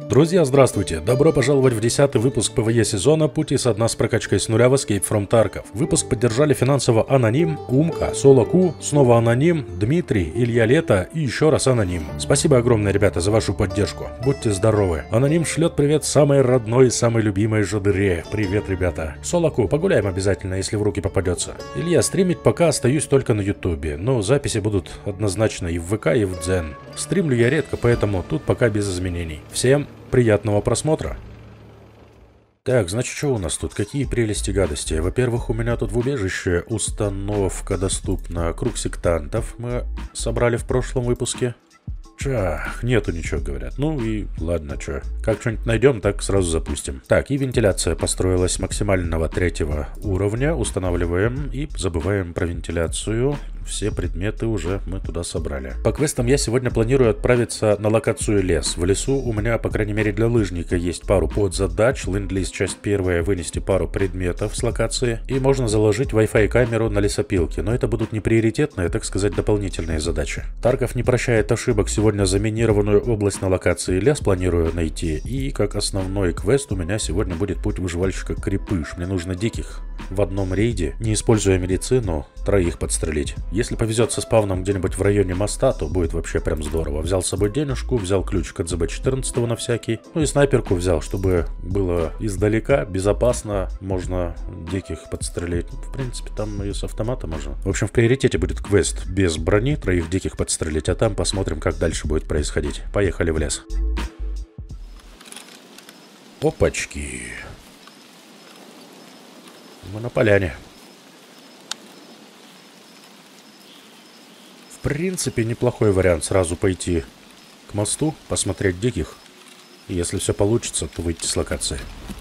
Друзья, здравствуйте! Добро пожаловать в 10-й выпуск ПВЕ сезона «Пути со дна с прокачкой с нуля в Escape from Tarkov». Выпуск поддержали финансово Аноним, Умка, Соло-Ку, снова Аноним, Дмитрий, Илья Лето и еще раз Аноним. Спасибо огромное, ребята, за вашу поддержку. Будьте здоровы. Аноним шлет привет самой родной и самой любимой жодыре. Привет, ребята. Соло-Ку, погуляем обязательно, если в руки попадется. Илья, стримить пока остаюсь только на Ютубе, но записи будут однозначно и в ВК, и в Дзен. Стримлю я редко, поэтому тут пока без изменений. Всем приятного просмотра. Так, значит, что у нас тут? Какие прелести гадости? Во-первых, у меня тут в убежище установка доступна. Круг сектантов мы собрали в прошлом выпуске. Чах, нету ничего, говорят. Ну и ладно, чё. Как что-нибудь найдем, так сразу запустим. Так, и вентиляция построилась максимального 3-го уровня. Устанавливаем и забываем про вентиляцию. Все предметы уже мы туда собрали. По квестам я сегодня планирую отправиться на локацию лес. В лесу у меня, по крайней мере для лыжника, есть пару подзадач. Ленд-лиз часть первая, вынести пару предметов с локации. И можно заложить Wi-Fi камеру на лесопилке. Но это будут не приоритетные, так сказать, дополнительные задачи. Тарков не прощает ошибок. Сегодня заминированную область на локации лес планирую найти. И как основной квест у меня сегодня будет путь выживальщика Крепыш. Мне нужно диких в одном рейде, не используя медицину, 3 подстрелить. Если повезет со спавном где-нибудь в районе моста, то будет вообще прям здорово. Взял с собой денежку, взял ключик от ЗБ-14 на всякий. Ну и снайперку взял, чтобы было издалека, безопасно, можно диких подстрелить. В принципе, там и с автомата можно. В общем, в приоритете будет квест без брони, 3 диких подстрелить, а там посмотрим, как дальше будет происходить. Поехали в лес. Опачки. Мы на поляне. В принципе, неплохой вариант сразу пойти к мосту, посмотреть диких. И если все получится, то выйти с локации.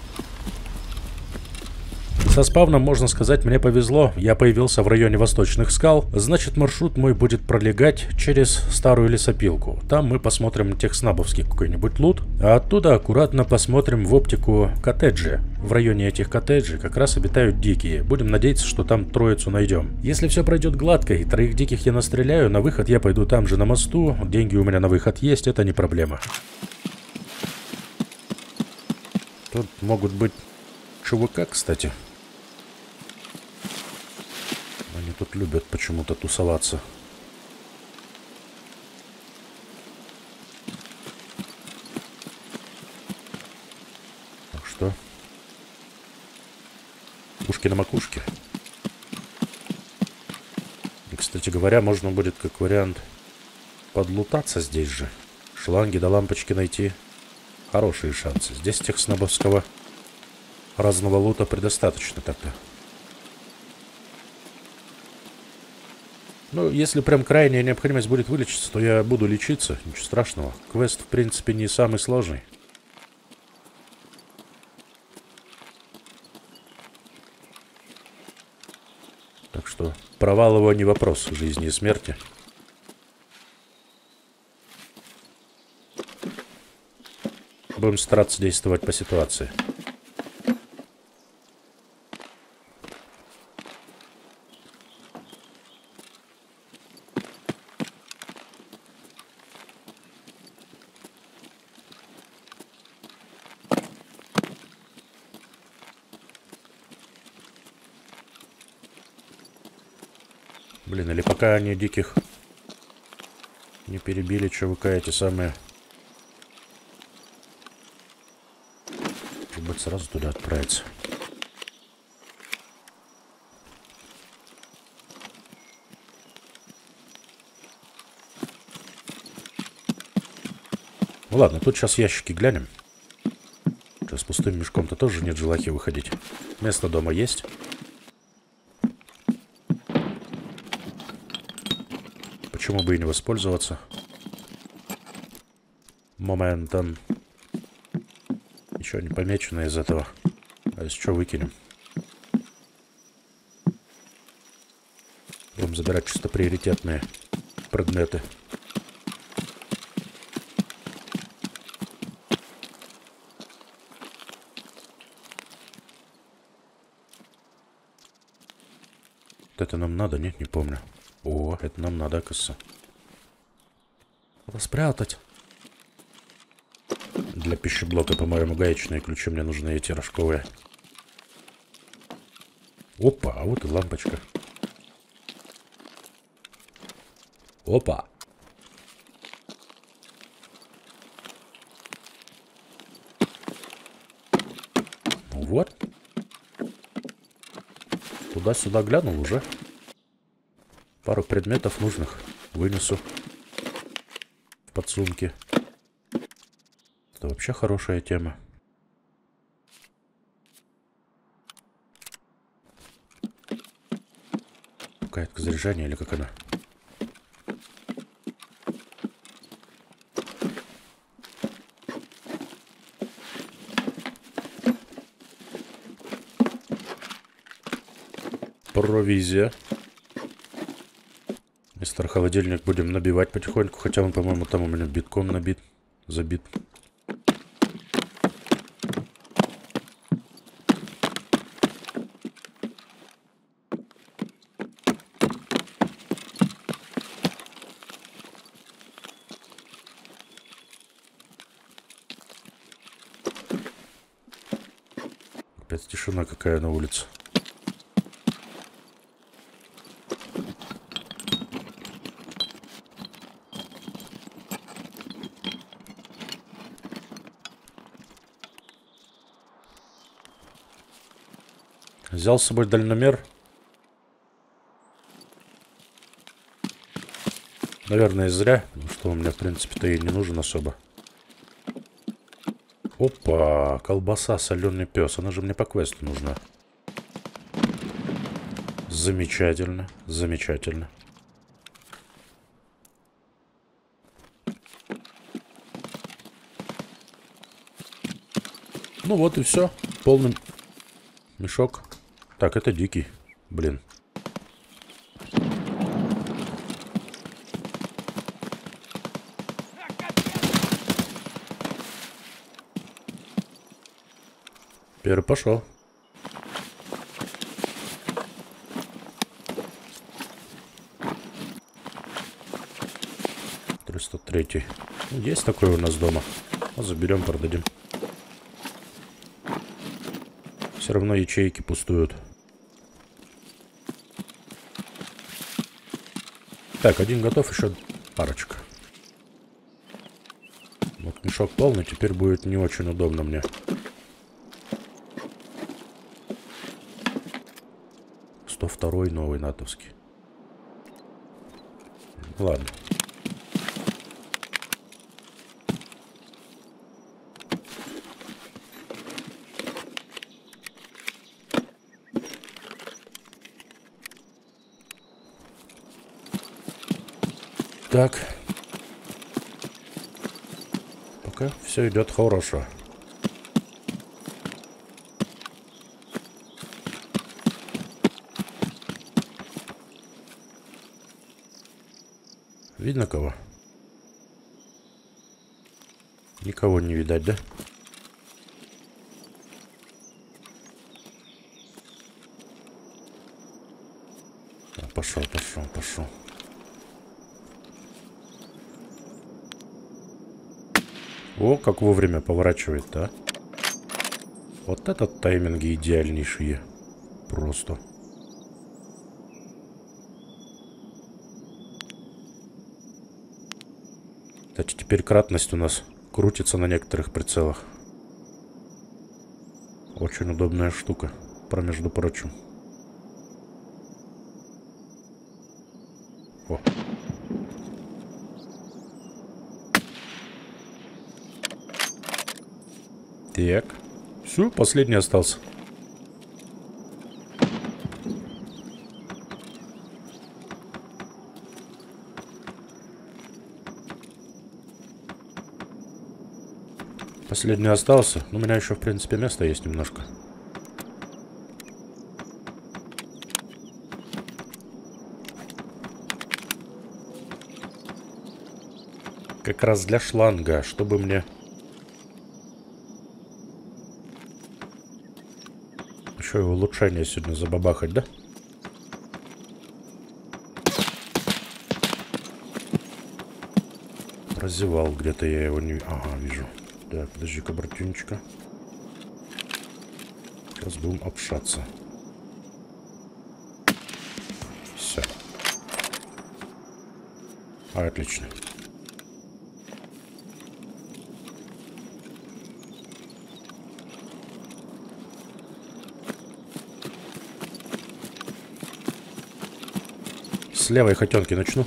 Со спавном, можно сказать, мне повезло. Я появился в районе восточных скал. Значит, маршрут мой будет пролегать через старую лесопилку. Там мы посмотрим техснабовский какой-нибудь лут. А оттуда аккуратно посмотрим в оптику коттеджи. В районе этих коттеджей как раз обитают дикие. Будем надеяться, что там троицу найдем. Если все пройдет гладко и 3 диких я настреляю, на выход я пойду там же на мосту. Деньги у меня на выход есть, это не проблема. Тут могут быть ЧВК, кстати. Они тут любят почему-то тусоваться. Так что? Ушки на макушке. И, кстати говоря, можно будет, как вариант, подлутаться здесь же. Шланги до лампочки найти. Хорошие шансы. Здесь техснабовского разного лута предостаточно так-то. Ну, если прям крайняя необходимость будет вылечиться, то я буду лечиться. Ничего страшного. Квест, в принципе, не самый сложный. Так что провал его не вопрос жизни и смерти. Будем стараться действовать по ситуации. Блин, или пока они диких не перебили, ЧВК эти самые. Может быть, сразу туда отправиться. Ну ладно, тут сейчас ящики глянем. Сейчас с пустым мешком-то тоже нет желания выходить. Место дома есть. Почему бы и не воспользоваться моментом? Еще не помечено из этого. А если что, выкинем. Будем забирать чисто приоритетные предметы. Вот это нам надо? Нет, не помню. О, это нам надо, оказывается. Надо спрятать. Для пищеблока, по-моему, гаечные ключи мне нужны, эти рожковые. Опа, а вот и лампочка. Опа. Ну вот. Туда-сюда глянул уже. Пару предметов нужных вынесу в подсумки. Это вообще хорошая тема. Какая-то заряжание или как она? Провизия. Мистер холодильник будем набивать потихоньку, хотя он, по-моему, там у меня битком набит, забит. Опять тишина какая на улице. Взял с собой дальномер. Наверное, зря, потому что он мне, в принципе-то, и не нужен особо. Опа, колбаса, соленый пес. Она же мне по квесту нужна. Замечательно, замечательно. Ну вот и все. Полный мешок. Так, это дикий. Блин. Первый пошел. Третий. Есть такой у нас дома. Заберем, продадим. Все равно ячейки пустуют. Так, один готов, еще парочка. Вот мешок полный, теперь будет не очень удобно мне. Второй новый натовский. Ладно. Так. Пока все идет хорошо. Видно кого? Никого не видать, да? Пошел. О, как вовремя поворачивает-то, а? Вот этот тайминги идеальнейшие. Просто. Кстати, теперь кратность у нас крутится на некоторых прицелах. Очень удобная штука, между прочим. О. Так. Все, последний остался. Последний остался. У меня еще, в принципе, места есть немножко. Как раз для шланга, чтобы мне... Еще и улучшение сегодня забабахать, да? Прозевал где-то я его не... Ага, вижу. Так, подожди-ка, братюнечка. Сейчас будем общаться. Все. Отлично. С левой хотенки начну.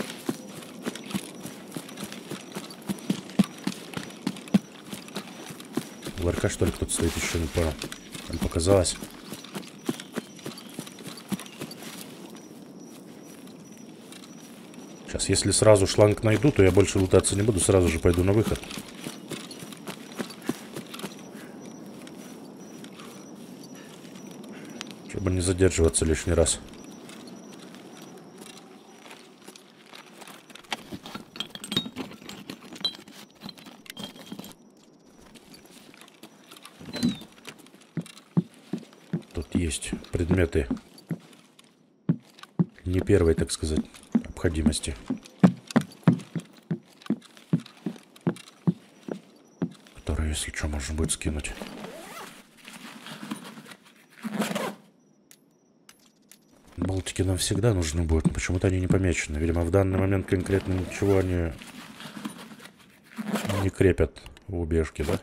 Ларька, что ли, кто-то стоит, еще не понял. Там показалось. Сейчас, если сразу шланг найду, то я больше лутаться не буду, сразу же пойду на выход. Чтобы не задерживаться лишний раз. Есть предметы не первой, так сказать, необходимости. Которые, если что, можно будет скинуть. Болтики нам всегда нужны будут. Почему-то они не помечены. Видимо, в данный момент конкретно ничего они не крепят в убежке, да?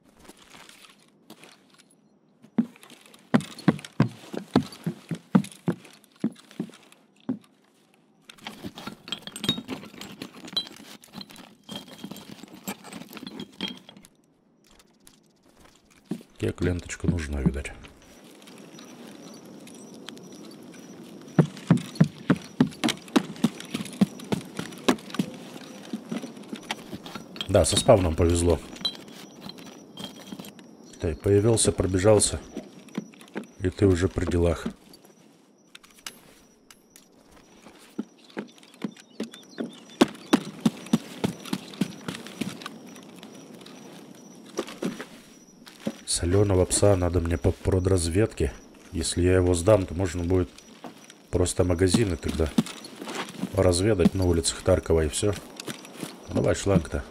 Как ленточка нужна, видать. Да, со спавном повезло. Ты появился, пробежался, и ты уже при делах. Соленого пса надо мне по продразведке. Если я его сдам, то можно будет просто магазины тогда разведать на улицах Таркова и все. Давай шланг-то.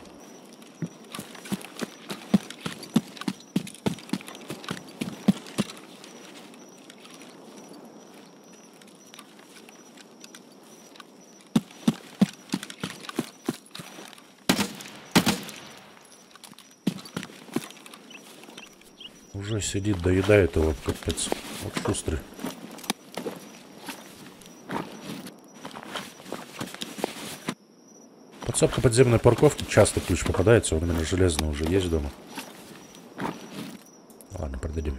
Уже сидит, доедает его, капец. Вот шустрый. Подсобка подземной парковки. Часто ключ попадается. Он у меня железный уже есть дома. Ладно, продадим.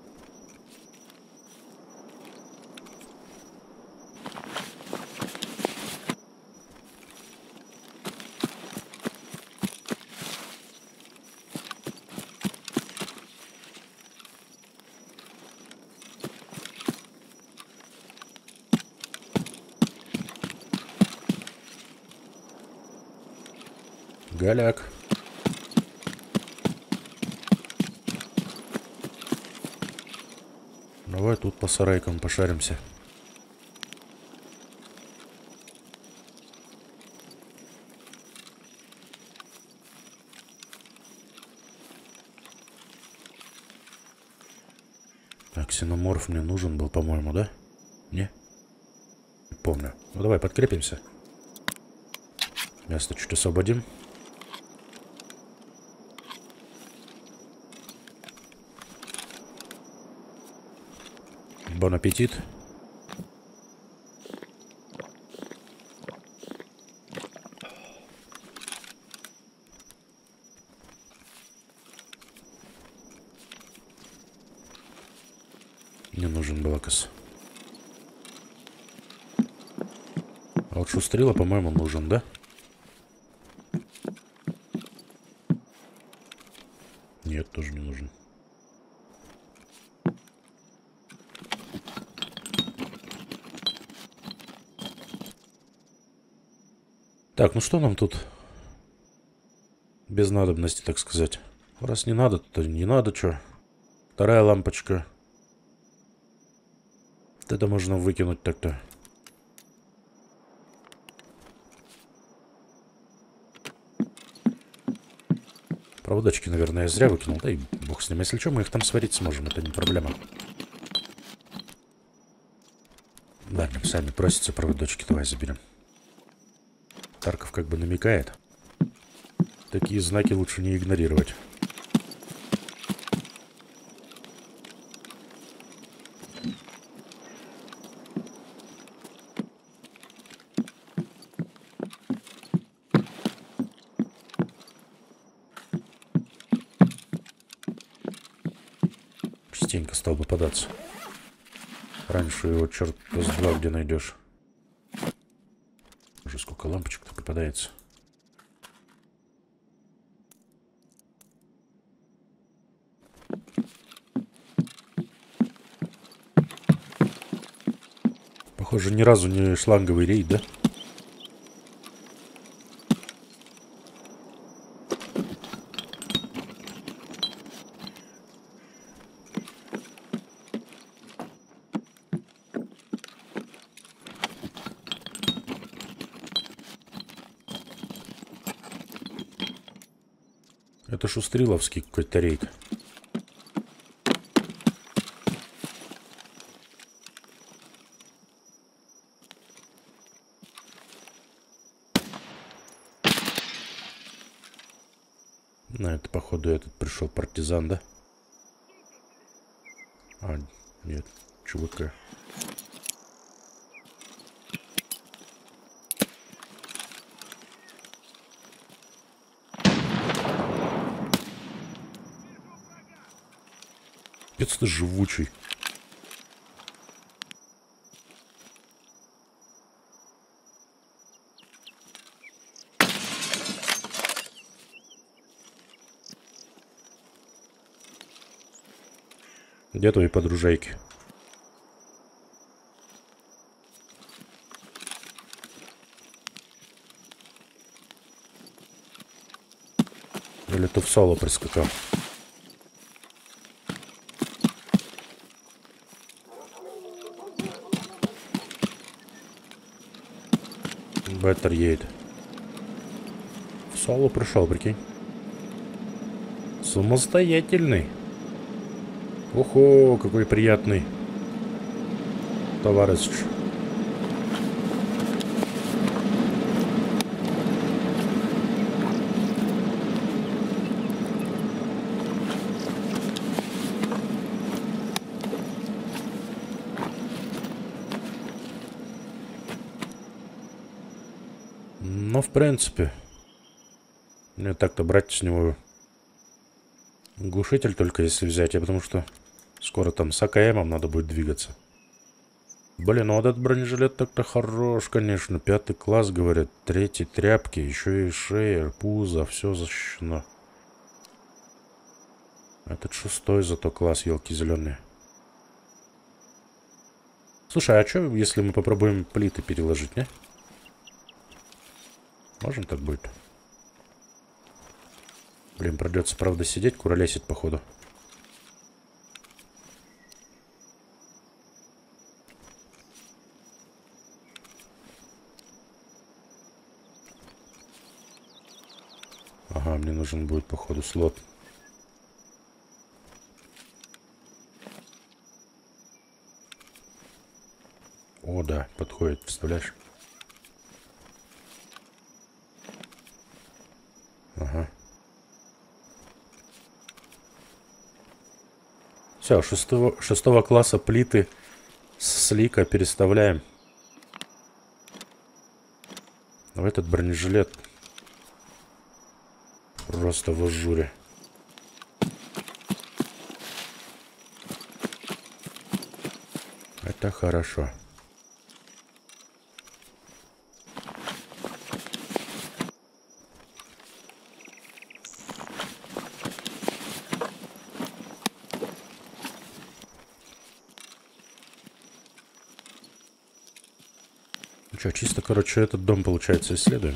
Голяк. Давай тут по сарайкам пошаримся. Так, ксеноморф мне нужен был, по-моему, да? Не? Не помню. Ну давай подкрепимся. Место чуть освободим. Бон аппетит. Не нужен блокос. А вот шустрила, по-моему, нужен, да? Нет, тоже не нужен. Так, ну что нам тут без надобности, так сказать. Раз не надо, то не надо, что. Вторая лампочка. Это можно выкинуть так-то. Проводочки, наверное, я зря выкинул. Да и бог с ним. Если что, мы их там сварить сможем. Это не проблема. Ладно, сами просятся проводочки. Давай заберем. Тарков как бы намекает. Такие знаки лучше не игнорировать. Частенько стал бы податься. Раньше его черт с два где найдешь. Уже сколько лампочек-то попадается. Похоже, ни разу не шланговый рейд, да? Это шустриловский какой-то рейд. На это, походу, этот пришел партизан, да? А, нет, ЧВК. Пец ты живучий. Где твои подружайки? Или ты в соло прискакал? Беттер едет. В соло пришел, прикинь. Самостоятельный. Охо, какой приятный товарищ. Ну, в принципе, мне так-то брать с него глушитель только если взять, потому что скоро там с АКМом надо будет двигаться. Блин, ну вот этот бронежилет так-то хорош, конечно. 5-й класс, говорят, 3-й тряпки, еще и шея, пузо, все защищено. Этот 6-й зато класс, елки зеленые. Слушай, а что, если мы попробуем плиты переложить, не? Можем так будет? Блин, придется, правда, сидеть, куролесить, походу. Ага, мне нужен будет, походу, слот. О, да, подходит, представляешь? Ага. Все, шестого класса плиты с лика переставляем в этот бронежилет. Просто в ажуре. Это хорошо. Ну что, чисто, короче, этот дом, получается, исследуем.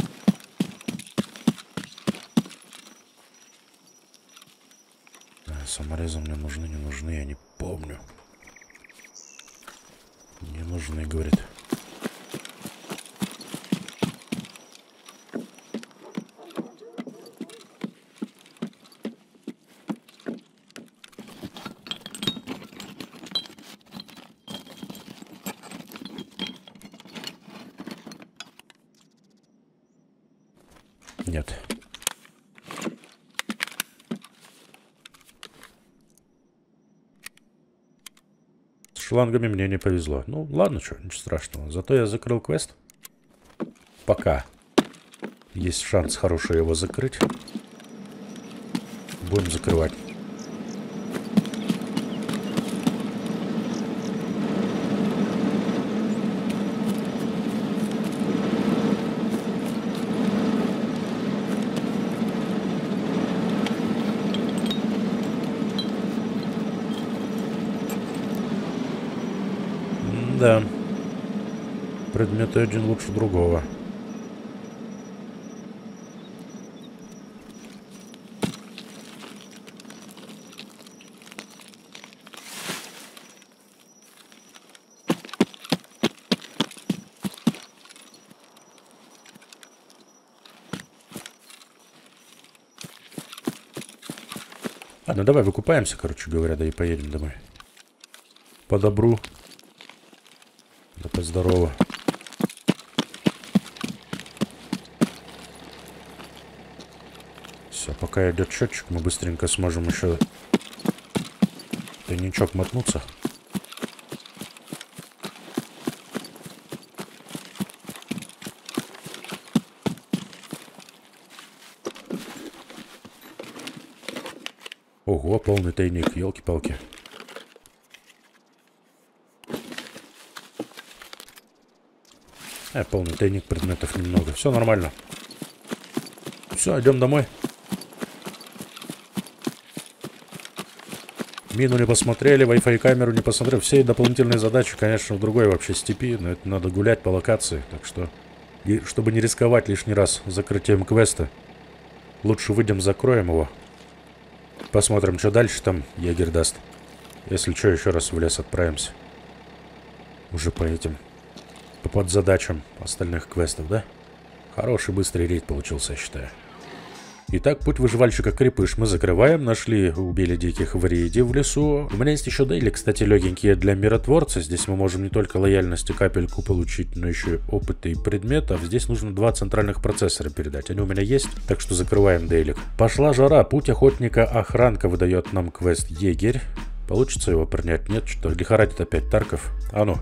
Саморезы мне нужны, не нужны, я не помню. Не нужны, говорит. нет. С шлангами мне не повезло. Ну, ладно, что, ничего страшного. Зато я закрыл квест. Пока есть шанс хороший его закрыть. Будем закрывать. Да. Предметы один лучше другого. Ладно, давай выкупаемся, короче говоря, да и поедем домой. По добру. Да поздорово. Все, пока идет счетчик, мы быстренько сможем еще тайничок мотнуться. Ого, полный тайник, елки-палки. Полный тайник, предметов немного. Все нормально. Все, идем домой. Мину не посмотрели, Wi-Fi камеру не посмотрели. Все дополнительные задачи, конечно, в другой вообще степи. Но это надо гулять по локации. Так что, чтобы не рисковать лишний раз закрытием квеста, лучше выйдем, закроем его. Посмотрим, что дальше там егерь даст. Если что, еще раз в лес отправимся. Уже по этим... по подзадачам остальных квестов, да? Хороший быстрый рейд получился, я считаю. Итак, путь выживальщика Крепыш мы закрываем. Нашли, убили диких в рейде в лесу. У меня есть еще дейли, кстати, легенькие для миротворца. Здесь мы можем не только лояльность и капельку получить, но еще и опыт и предметов. Здесь нужно 2 центральных процессора передать. Они у меня есть, так что закрываем дейлик. Пошла жара. Путь охотника-охранка выдает нам квест егерь. Получится его принять? Нет, что лихорадит опять Тарков. А ну.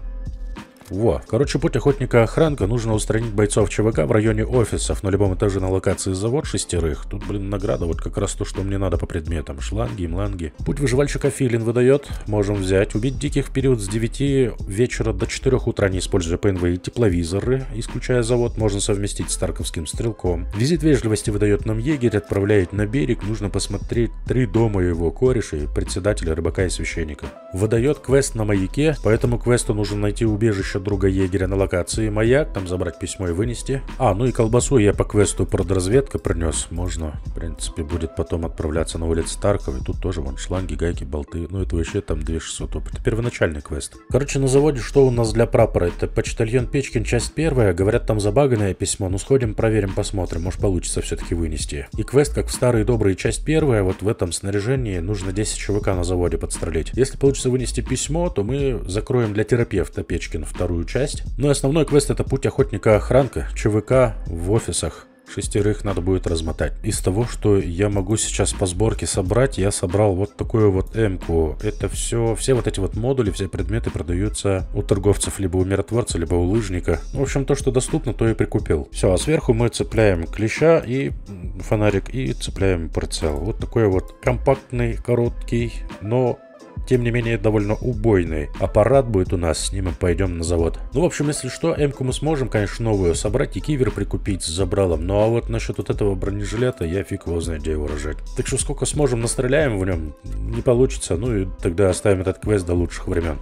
Во, короче, путь охотника-охранка. Нужно устранить бойцов ЧВК в районе офисов. На любом этаже на локации завод 6. Тут, блин, награда. Вот как раз то, что мне надо по предметам. Шланги, мланги. Путь выживальщика Филин выдает. Можем взять. Убить диких в период с 9 вечера до 4 утра, не используя ПНВ и тепловизоры. Исключая завод, можно совместить с тарковским стрелком. Визит вежливости выдает нам егерь. Отправляет на берег. Нужно посмотреть 3 дома его корешей, председателя, рыбака и священника. Выдает квест на маяке. По этому квесту нужно найти убежище друга егеря на локации маяк, там забрать письмо и вынести. Ну и колбасу я по квесту продразведка принес. Можно, в принципе, будет потом отправляться на улицу Таркова. И тут тоже вон шланги, гайки, болты. Ну это вообще там 2600 опыта. Первоначальный квест. Короче, на заводе что у нас для прапора? Это почтальон Печкин, часть 1. Говорят, там забаганное письмо. Ну сходим, проверим, посмотрим. Может получится все-таки вынести. И квест, как в старые добрые часть 1, вот в этом снаряжении нужно 10 ЧВК на заводе подстрелить. Если получится вынести письмо, то мы закроем для терапевта Печкин 2 часть. Ну и основной квест — это путь охотника-охранка. ЧВК в офисах. 6 надо будет размотать. Из того, что я могу сейчас по сборке собрать, я собрал вот такую вот М-ку. Это все вот эти вот модули, все предметы продаются у торговцев, либо у миротворца, либо у лыжника. В общем, то, что доступно, то и прикупил. Все, а сверху мы цепляем клеща и фонарик, и цепляем прицел. Вот такой вот компактный, короткий, но тем не менее довольно убойный аппарат будет у нас. С ним мы пойдем на завод. Ну, в общем, если что, М-ку мы сможем, конечно, новую собрать и кивер прикупить с забралом. Ну, а вот насчет вот этого бронежилета, я фиг его знает, где его рожать. Так что сколько сможем, настреляем в нем. Не получится, ну и тогда оставим этот квест до лучших времен.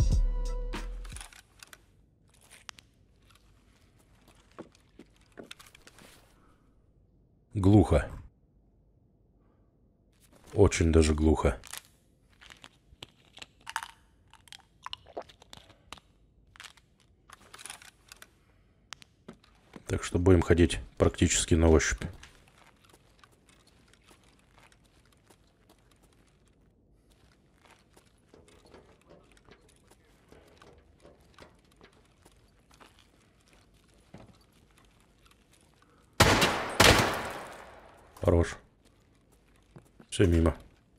Глухо. Очень даже глухо. Так что будем ходить практически на ощупь. Хорош. Все мимо.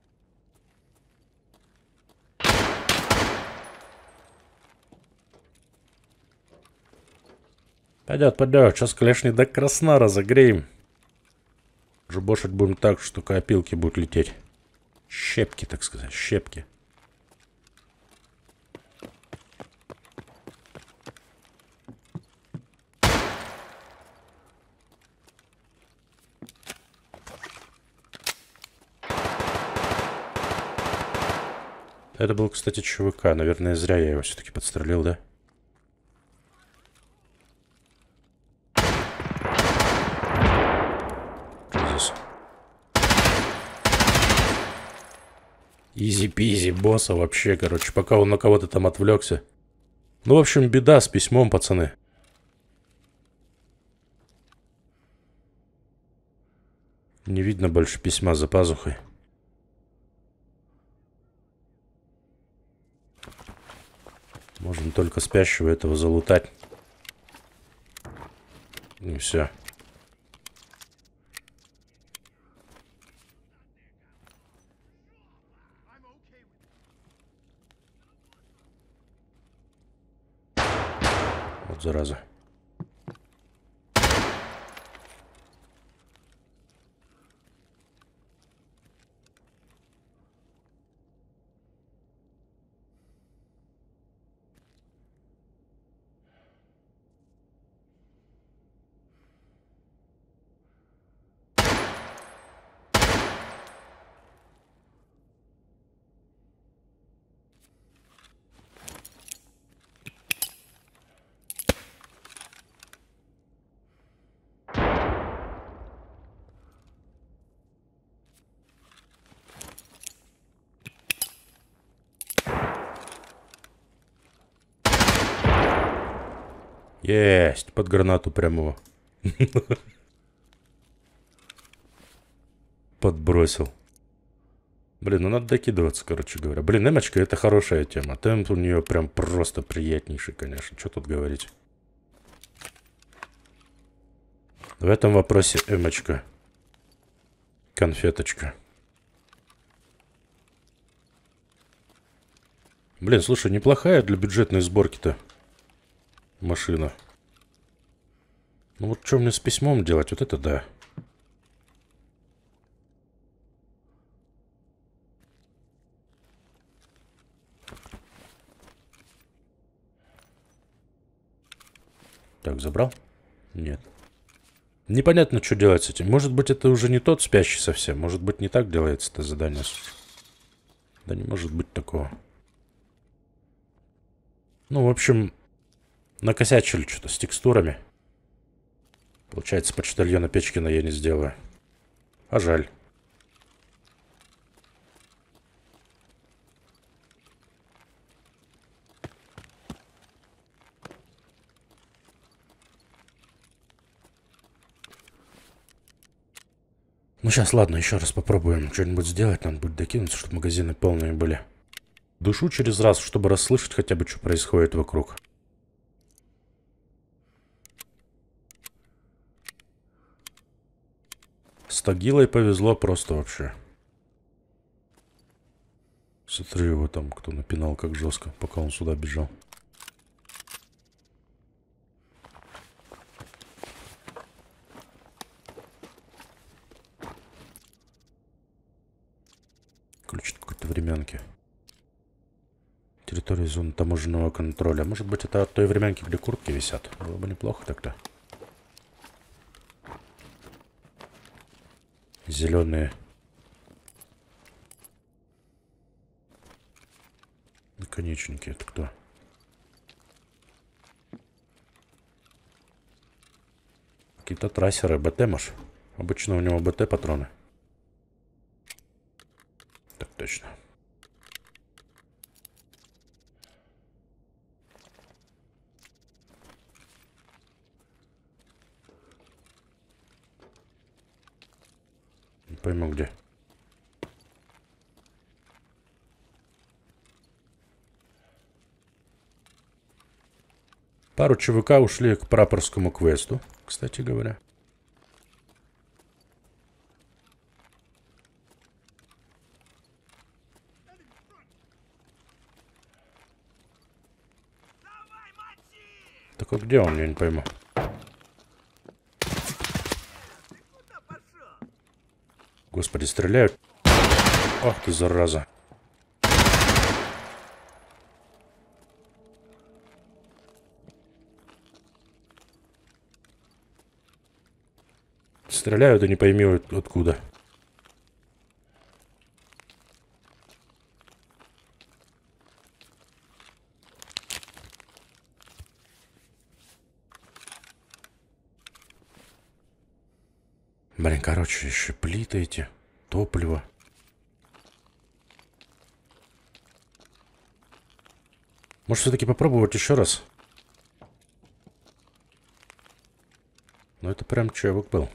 Пойдет, пойдет. Сейчас клешни до красна разогреем. Жубошить будем так, что копилки будут лететь. Щепки, так сказать, щепки. Это был, кстати, ЧВК. Наверное, зря я его все-таки подстрелил, да? Изи-пизи, босса вообще, короче, пока он на кого-то там отвлекся. Ну, в общем, беда с письмом, пацаны. Не видно больше письма за пазухой. Можно только спящего этого залутать. И все. Вот зараза. Есть, под гранату прямо. Подбросил. Блин, ну надо докидываться, короче говоря. Блин, эмочка это хорошая тема. Темп у нее прям просто приятнейший, конечно. Что тут говорить? В этом вопросе эмочка. Конфеточка. Блин, слушай, неплохая для бюджетной сборки-то машина. Ну вот что мне с письмом делать? Вот это да. Так, забрал? Нет. Непонятно, что делать с этим. Может быть, это уже не тот спящий совсем. Может быть, не так делается это задание. Да не может быть такого. Ну, в общем, накосячили что-то с текстурами. Получается, почтальона Печкина я не сделаю. А жаль. Ну, сейчас, ладно, еще раз попробуем что-нибудь сделать. Надо будет докинуться, чтобы магазины полные были. Дышу через раз, чтобы расслышать хотя бы, что происходит вокруг. С Тагилой повезло просто вообще. Смотри его там, кто напинал как жестко, пока он сюда бежал. Ключ какой-то временки. Территория зоны таможенного контроля. Может быть, это от той временки, где куртки висят. Было бы неплохо тогда. Зеленые. Наконечники. Это кто? Какие-то трассеры. БТ, может? Обычно у него БТ патроны. Так точно. Не пойму где. Пару ЧВК ушли к прапорскому квесту, кстати говоря. Только где он, я не пойму. Господи, стреляют. Ах ты, зараза. Стреляют и не пойми откуда. Блин, короче, еще плиты эти, топливо. Может, все-таки попробовать еще раз? Ну, это прям чевок был.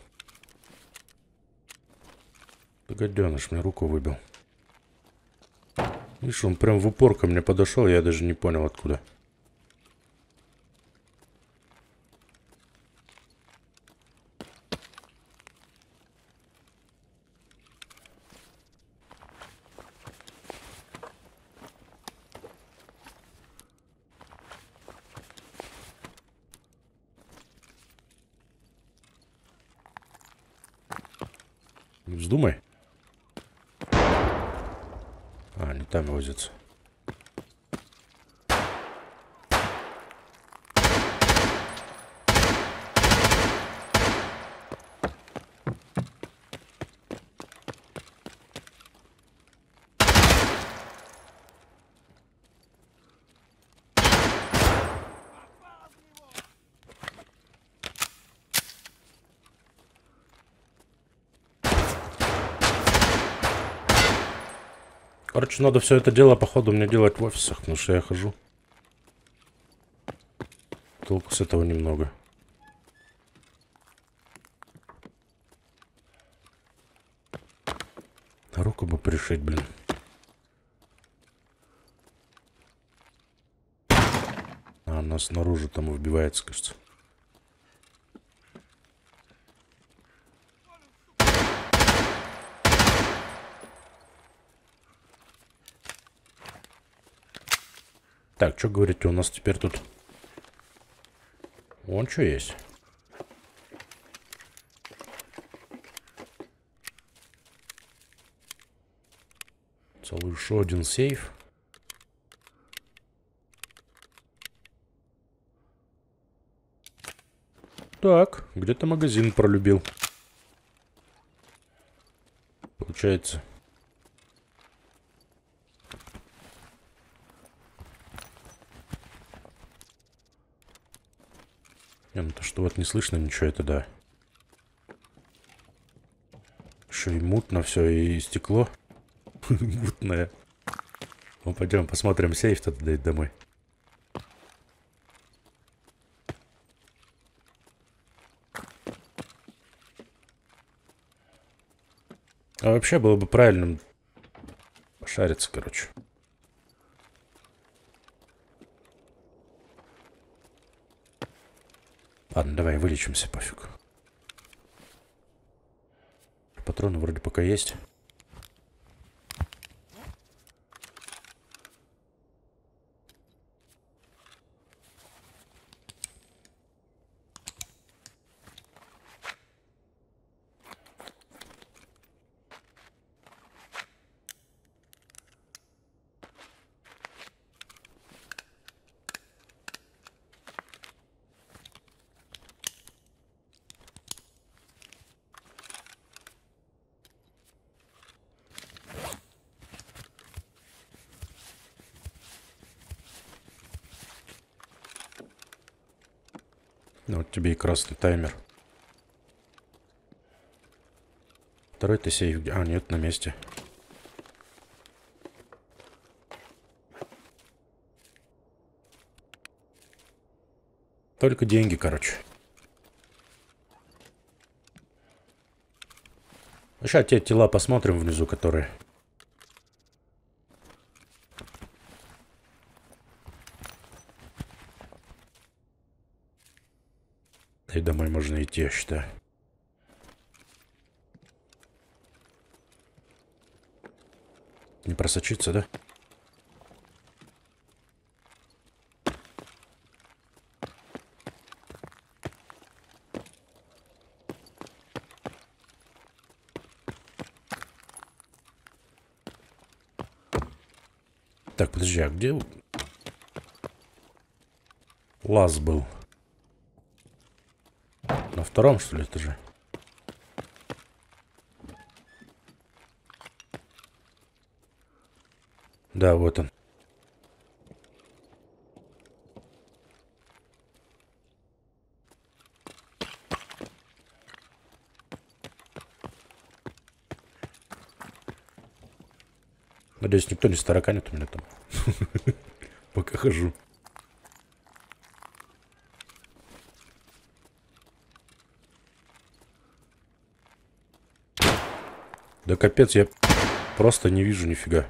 Гаденыш, мне руку выбил. Видишь, он прям в упор ко мне подошел, я даже не понял откуда. Не вздумай. А, не там возится. Короче, надо все это дело, походу, мне делать в офисах, потому что я хожу. Толку с этого немного. Руку бы пришить, блин. А, она снаружи там вбивается, кажется. Так, что говорите, у нас теперь тут... Вон что есть. Целый еще один сейф. Так, где-то магазин пролюбил. Получается. Не, ну то, что вот не слышно ничего, это да. Еще и мутно все, и стекло. Мутное. Ну, пойдем посмотрим сейф, тогда домой. А вообще было бы правильным пошариться, короче. Ладно, давай вылечимся, пофиг. Патроны вроде пока есть. Ну, вот тебе и красный таймер. Второй-то сейф где? А, нет, на месте. Только деньги, короче. Сейчас те тела посмотрим внизу, которые... И домой можно идти, я считаю. Не просочиться, да? Так, подожди, а где лаз был? На втором, что ли, этаже? Да, вот он. Надеюсь, никто не староканит у меня там. Пока хожу. Да капец, я просто не вижу нифига.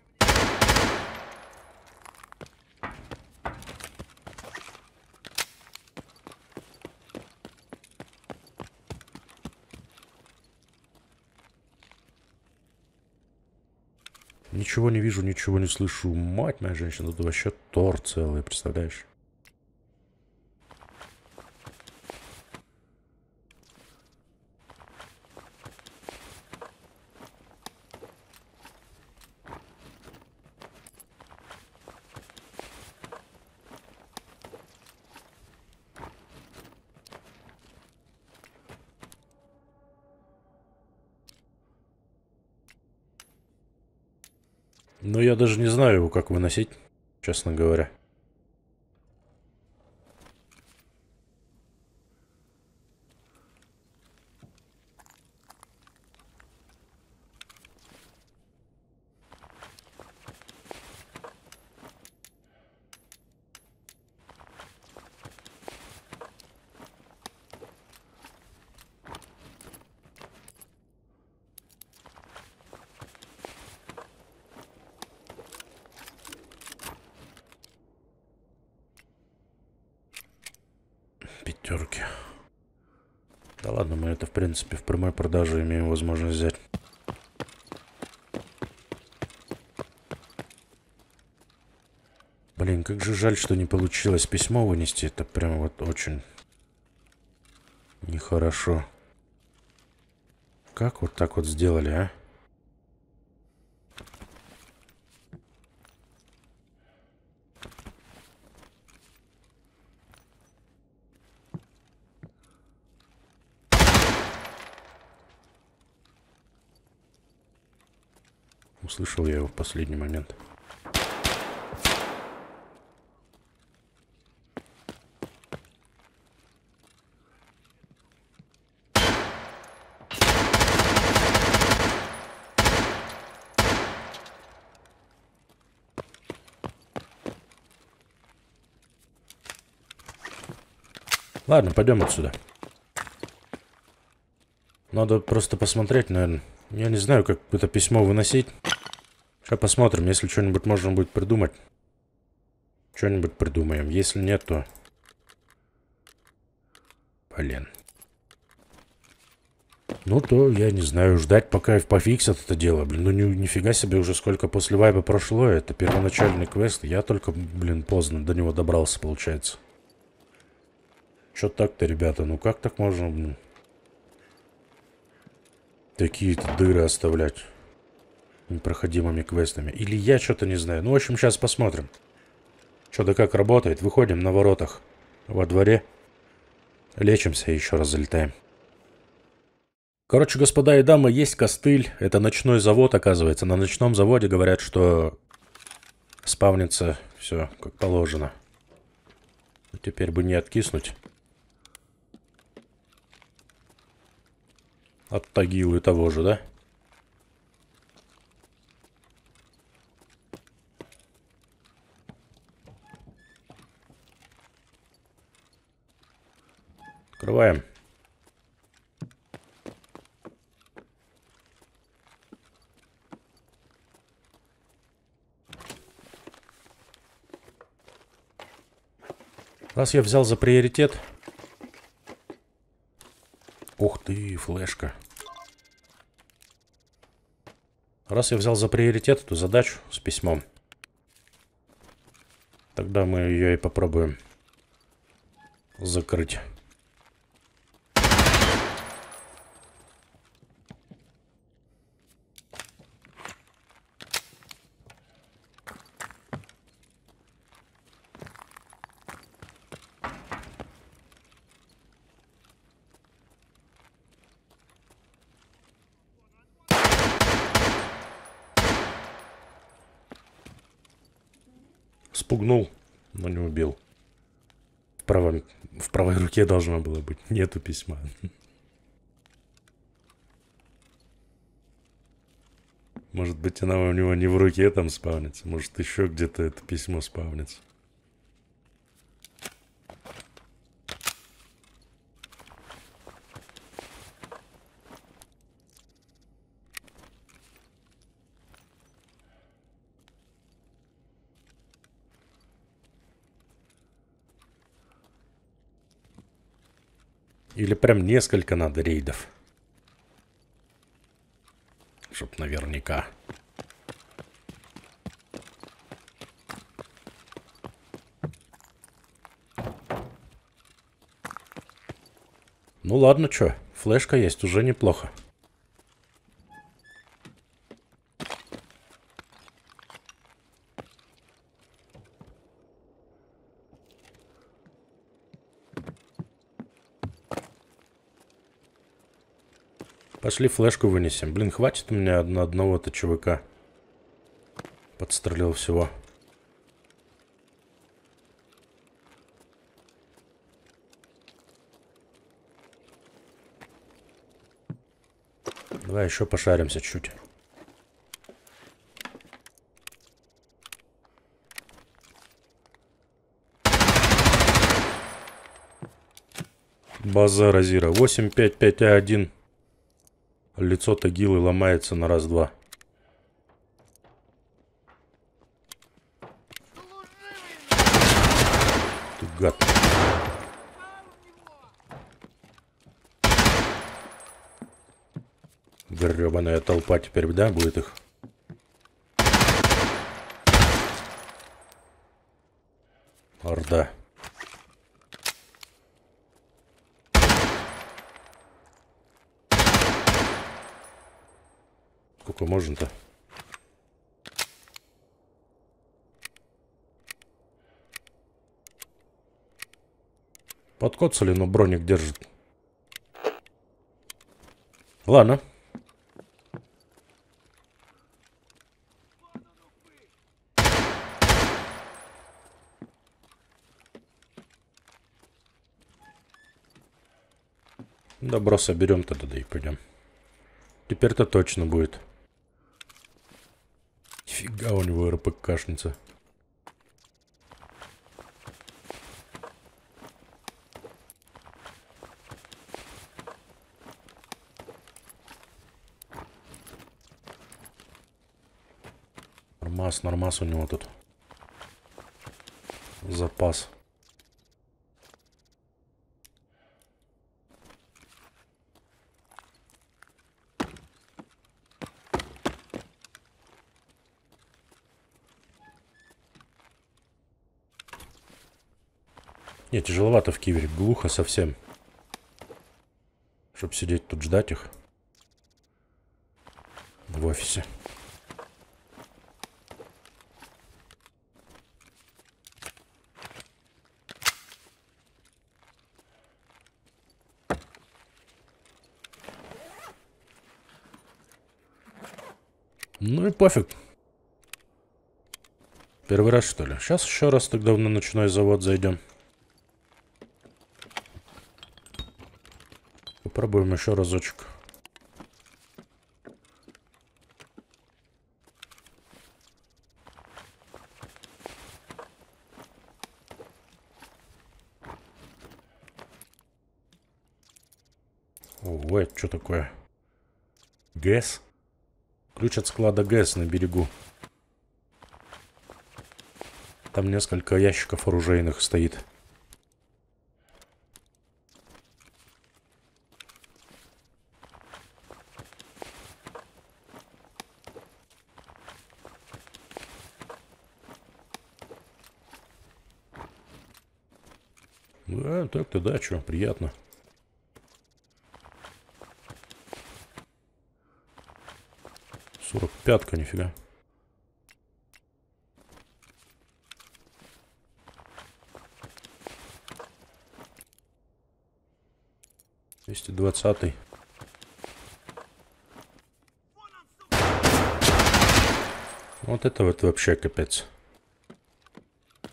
Ничего не вижу, ничего не слышу. Мать моя женщина, тут вообще тор целый, представляешь? Но я даже не знаю его, как выносить, честно говоря. Пятерки. Да ладно, мы это, в принципе, в прямой продаже имеем возможность взять. Блин, как же жаль, что не получилось письмо вынести. Это прям вот очень нехорошо. Как вот так вот сделали, а? Услышал я его в последний момент. Ладно, пойдем отсюда. Надо просто посмотреть, наверное. Я не знаю, как это письмо выносить. Сейчас посмотрим, если что-нибудь можно будет придумать. Что-нибудь придумаем. Если нет, то... Блин. Ну, то, я не знаю, ждать, пока пофиксят это дело. Блин, ну нифига себе, уже сколько после вайба прошло. Это первоначальный квест. Я только, блин, поздно до него добрался, получается. Чё так-то, ребята? Ну как так можно, блин? Такие-то дыры оставлять непроходимыми квестами. Или я что-то не знаю. Ну, в общем, сейчас посмотрим. Что да как работает. Выходим на воротах во дворе. Лечимся и еще раз залетаем. Короче, господа и дамы, есть костыль. Это ночной завод, оказывается. На ночном заводе говорят, что спавнится все как положено. Теперь бы не откиснуть. От Тагилы того же, да? Открываем. Раз я взял за приоритет... Ух ты, флешка. Раз я взял за приоритет эту задачу с письмом, тогда мы ее и попробуем закрыть. Спугнул, но не убил. В правой руке должно было быть. Нету письма. Может быть, она у него не в руке там спавнится. Может, еще где-то это письмо спавнится. Или прям несколько надо рейдов. Чтоб наверняка. Ну ладно, чё. Флешка есть, уже неплохо. Пошли флешку вынесем. Блин, хватит у меня одного-то ЧВК. Подстрелил всего. Давай еще пошаримся чуть. Базара Зира. 855А1. Лицо Тагилы ломается на раз-два. Ты гад. Гребаная толпа теперь, да, будет их? Орда. Сколько можно-то? Подкоцали, но броник держит. Ладно. Добро соберем тогда, и пойдем. Теперь-то точно будет. Фига у него РПКшница. Нормас у него тут. Запас. Не, тяжеловато в кивере, глухо совсем. Чтоб сидеть тут ждать их. В офисе. Ну и пофиг. Первый раз, что ли? Сейчас еще раз тогда на ночной завод зайдем. Попробуем еще разочек. Ого, это что такое? ГЭС? Ключ от склада ГЭС на берегу. Там несколько ящиков оружейных стоит. Да, так-то да, что, приятно. Пятка, нифига. Двести 220-й. Вот это вот вообще капец.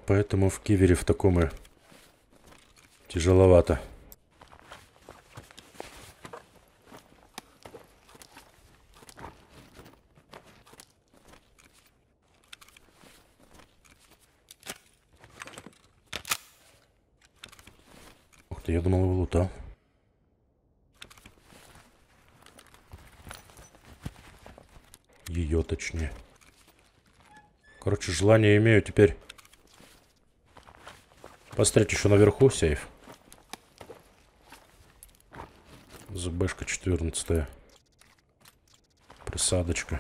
поэтому в кивере в таком и тяжеловато. Ух ты, я думал, его лутал. Ее точнее. Короче, желание имею теперь посмотреть еще наверху сейф. ЗБшка 14. Присадочка.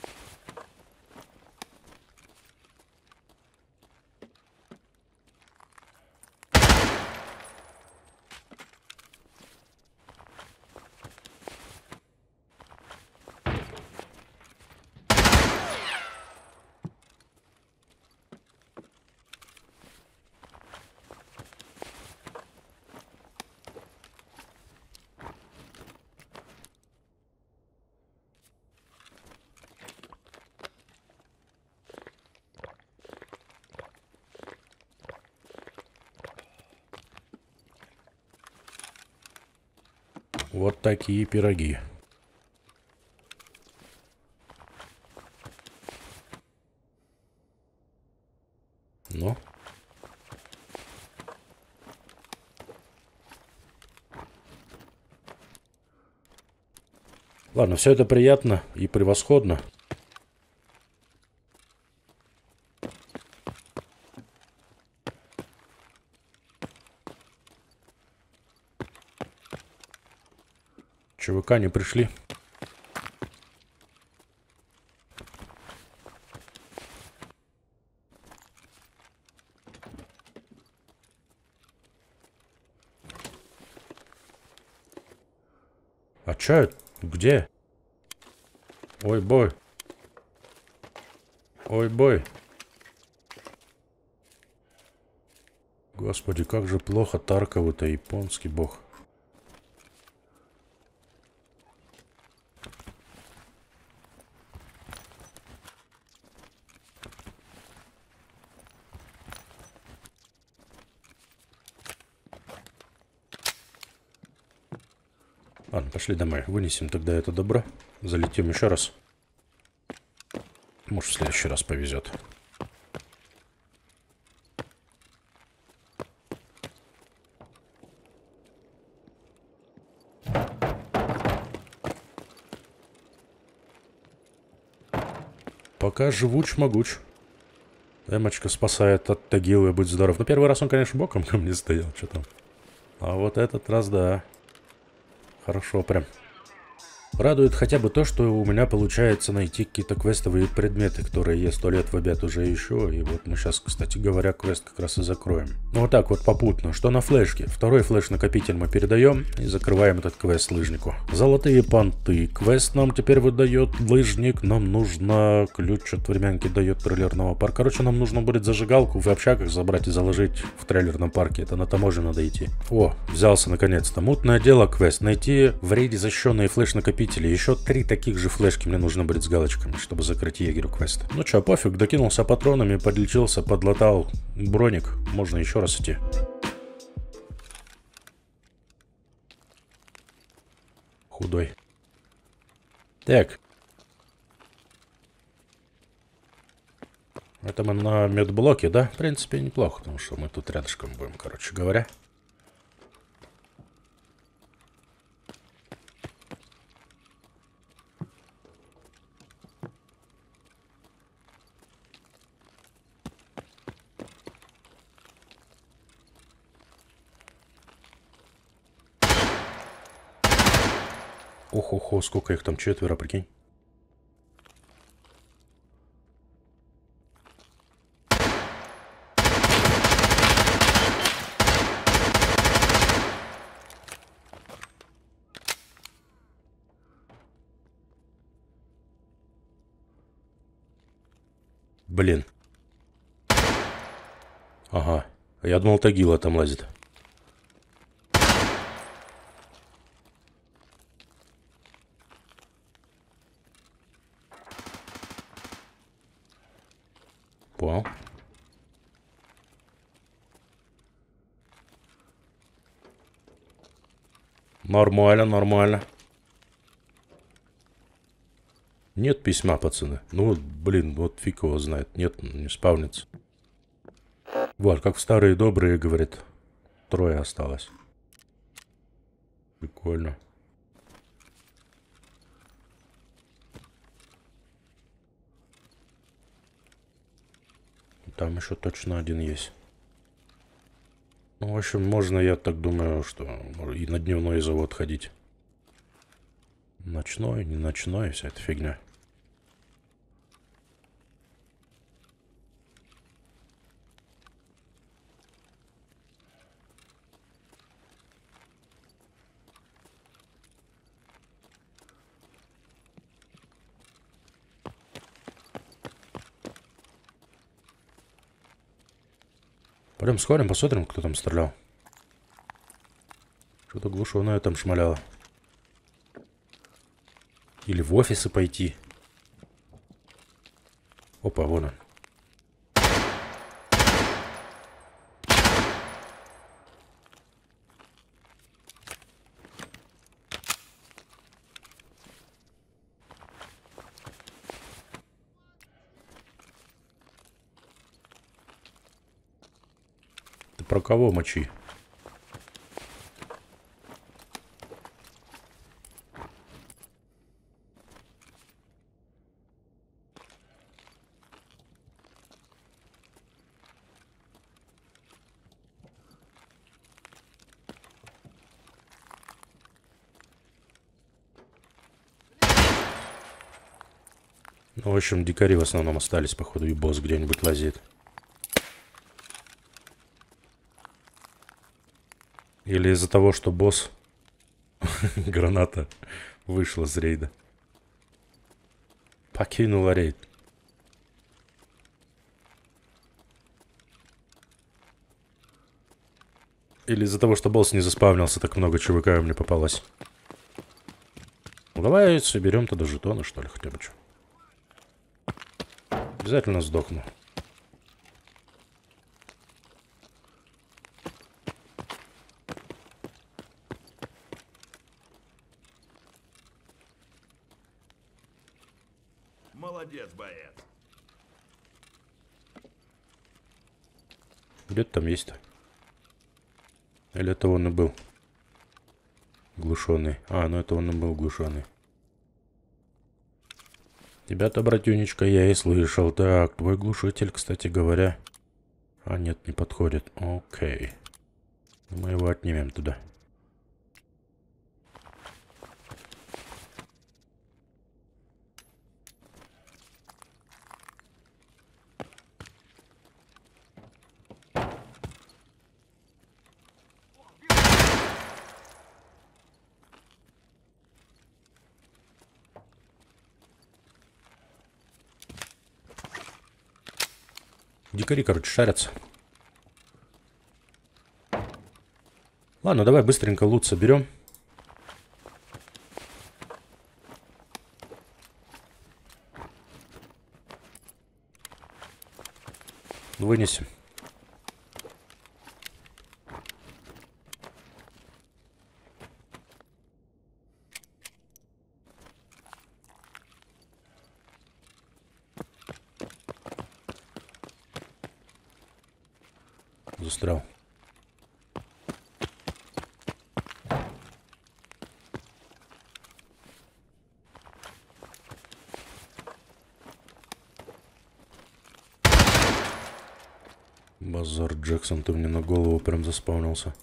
Вот такие пироги. Ну. Ладно, все это приятно и превосходно. ЧВК не пришли. А чё? Где? Ой, бой. Ой, бой. Господи, как же плохо Таркову-то, японский бог. Ладно, пошли домой. Вынесем тогда это добро. Залетим еще раз. Может, в следующий раз повезет. Пока живуч-могуч. Эмочка спасает от Тагилы, будь здоров. Ну, первый раз он, конечно, боком ко мне стоял. Что там? А вот этот раз, да. Хорошо прям. Радует хотя бы то, что у меня получается найти какие-то квестовые предметы, которые я 100 лет в обед уже ищу. И вот мы сейчас, кстати говоря, квест как раз и закроем. Ну вот так вот попутно. Что на флешке? Второй флеш-накопитель мы передаем и закрываем этот квест лыжнику. Золотые понты. Квест нам теперь выдает лыжник. Нам нужно ключ от времянки дает трейлерного парка. Короче, нам нужно будет зажигалку в общагах забрать и заложить в трейлерном парке. Это на таможне надо идти. О, взялся наконец-то. Мутное дело квест. Найти в рейде защищенные флеш-накопители. Еще 3 таких же флешки мне нужно будет с галочками, чтобы закрыть егерю квест. Ну чё, пофиг, докинулся патронами, подлечился, подлатал броник. Можно еще раз идти. Худой. Так. Это мы на медблоке, да? В принципе, неплохо, потому что мы тут рядышком будем, короче говоря. Ох-охо, сколько их там, 4, прикинь. Блин. Ага. Я думал, Тагила там лазит. Понял. Нормально, нормально. Нет письма, пацаны. Ну вот, блин, вот фиг его знает. Нет, не спавнится. Вот, как в старые добрые, говорит, 3 осталось. Прикольно. Там еще точно 1 есть. Ну, в общем, можно, я так думаю, что и на дневной завод ходить. Ночной, не ночной, вся эта фигня. Пойдем сходим, посмотрим, кто там стрелял. Что-то глушёное там шмаляло. Или в офисы пойти. Опа, вон он. Ты про кого мочи? Ну, в общем, дикари в основном остались, походу, и босс где-нибудь лазит. Или из-за того, что босс... Граната вышла с рейда. Покинула рейд. Или из-за того, что босс не заспавнился, так много ЧВК мне попалось. Ну, давай соберем тогда жетоны, что ли, хотя бы что. Обязательно сдохну. Молодец, боец. Где ты там есть-то? Или это он и был? Глушеный. А, ну это он и был глушеный. Тебя-то, братюнечка, я и слышал. Так, твой глушитель, кстати говоря... А, нет, не подходит. Окей. Мы его отнимем туда. Дикари, короче, шарятся. Ладно, давай быстренько лут соберем. Вынесем. Застрял. Базар Джексон, ты мне на голову прям заспавнился.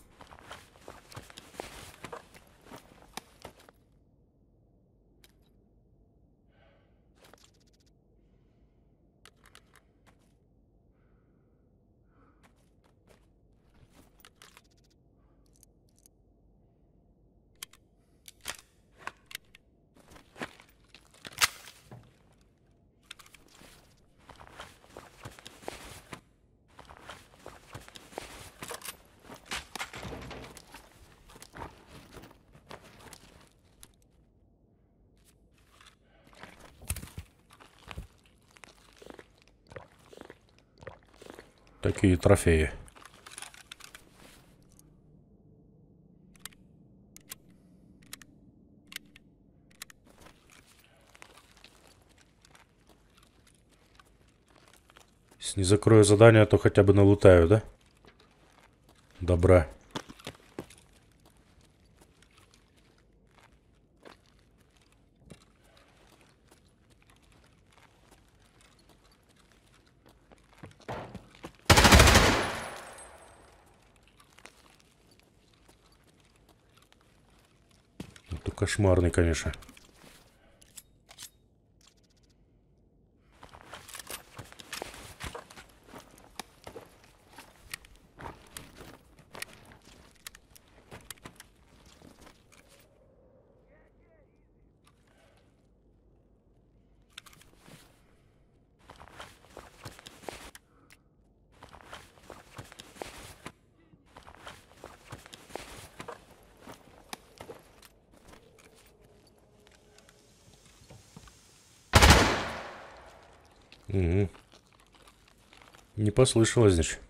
Такие трофеи. Если не закрою задание, то хотя бы налутаю, да? Добра. Это кошмарный, конечно. Угу. Не послышалось, значит.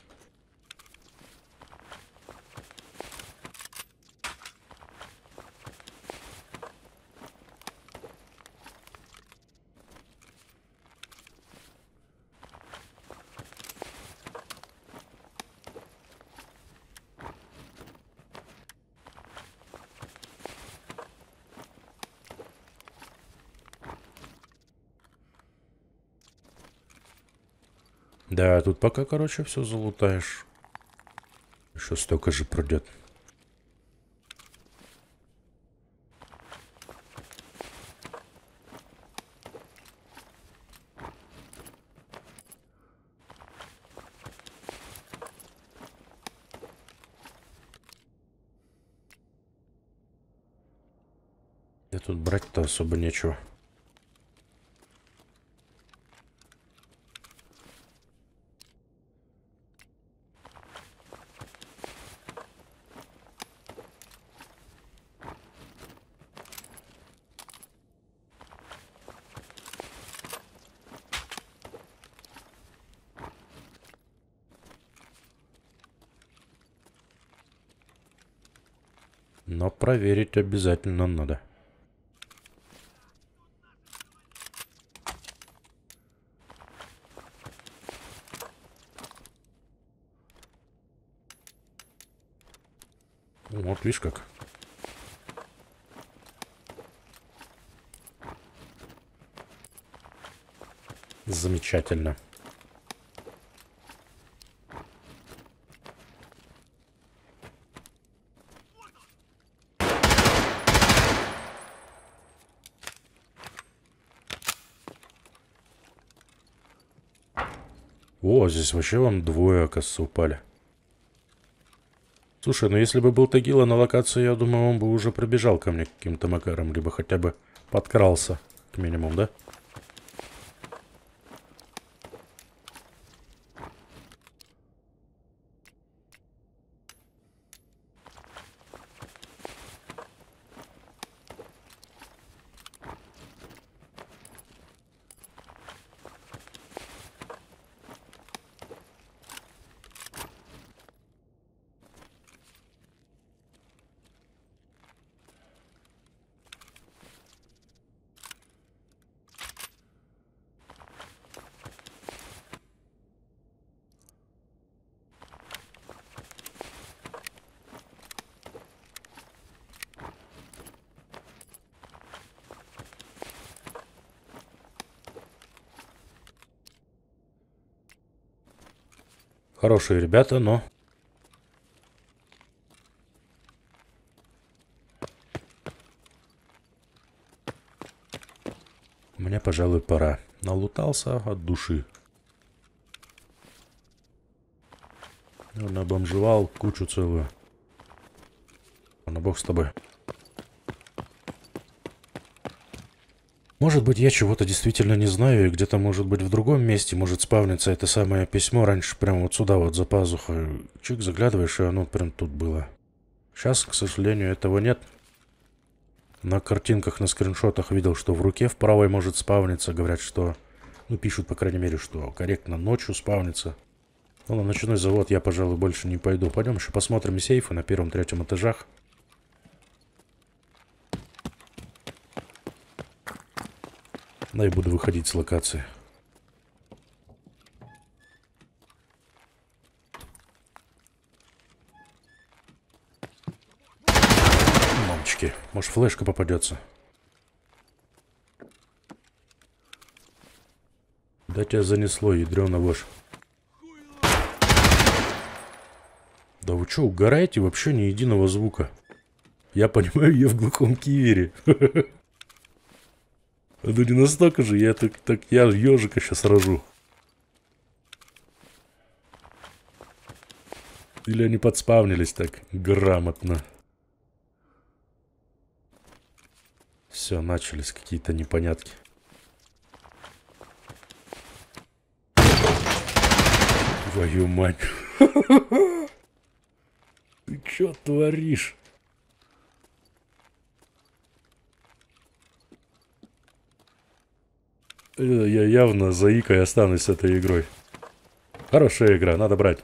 Да, тут пока, короче, все залутаешь. Еще столько же пройдет. И тут брать-то особо нечего. Но проверить обязательно надо. Вот видишь как. Замечательно. О, здесь вообще вон двое, оказывается, упали. Слушай, ну если бы был Тагила на локации, я думаю, он бы уже пробежал ко мне каким-то макаром, либо хотя бы подкрался, к минимуму, да? Хорошие ребята, но... Мне, пожалуй, пора. Налутался от души. Набомжевал кучу целую. На бог с тобой. Может быть, я чего-то действительно не знаю, и где-то, может быть, в другом месте может спавниться это самое письмо. Раньше прямо вот сюда вот за пазухой. Чик, заглядываешь, и оно прям тут было. Сейчас, к сожалению, этого нет. На картинках, на скриншотах видел, что в руке в правой может спавниться. Говорят, что... Ну, пишут, по крайней мере, что корректно ночью спавнится. Ну, на ночной завод я, пожалуй, больше не пойду. Пойдем еще посмотрим сейфы на первом-третьем этажах. Да и буду выходить с локации. Мамочки, может флешка попадется. Да тебя занесло, ядрёна вошь. Да вы что, угораете? Вообще ни единого звука. Я понимаю, я в глухом кивере. Это не настолько же, я я ежика сейчас рожу. Или они подспавнились так грамотно. Все, начались какие-то непонятки. Твою мать. Ты чё творишь? Я явно заикой останусь с этой игрой. Хорошая игра, надо брать.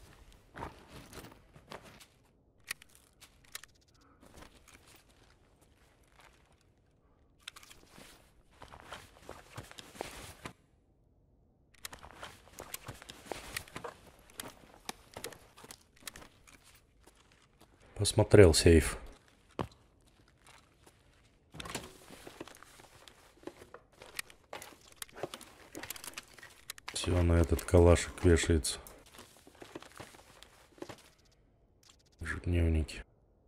Посмотрел сейф. Все на этот калашик вешается. Ежедневники.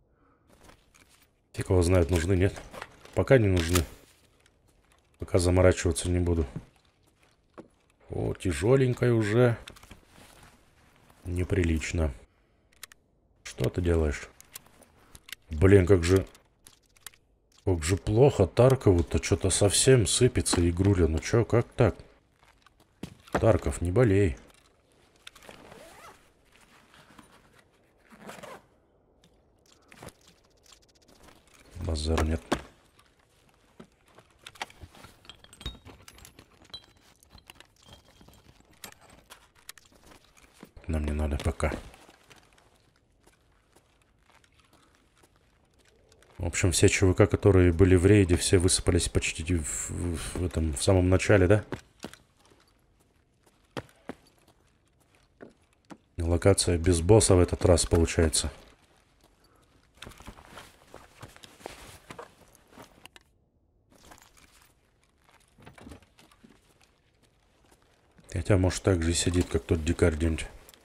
Те, кого знают, нужны, нет? Пока не нужны. Пока заморачиваться не буду. О, тяжеленькая уже. Неприлично. Что ты делаешь? Блин, как же плохо Таркову-то, что-то совсем сыпется игруля. Ну чё, как так? Тарков, не болей. Базар нет. Нам не надо пока. В общем, все ЧВК, которые были в рейде, все высыпались почти в самом начале, да? Локация без босса в этот раз получается. Хотя, может, так же и сидит, как тот дикарь где-нибудь.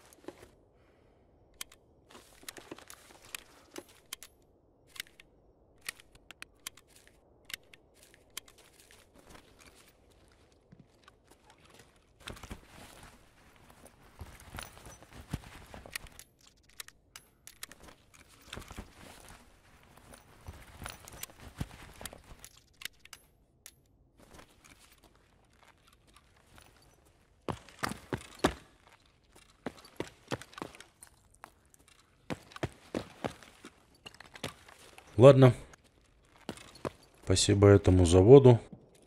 Ладно. Спасибо этому заводу.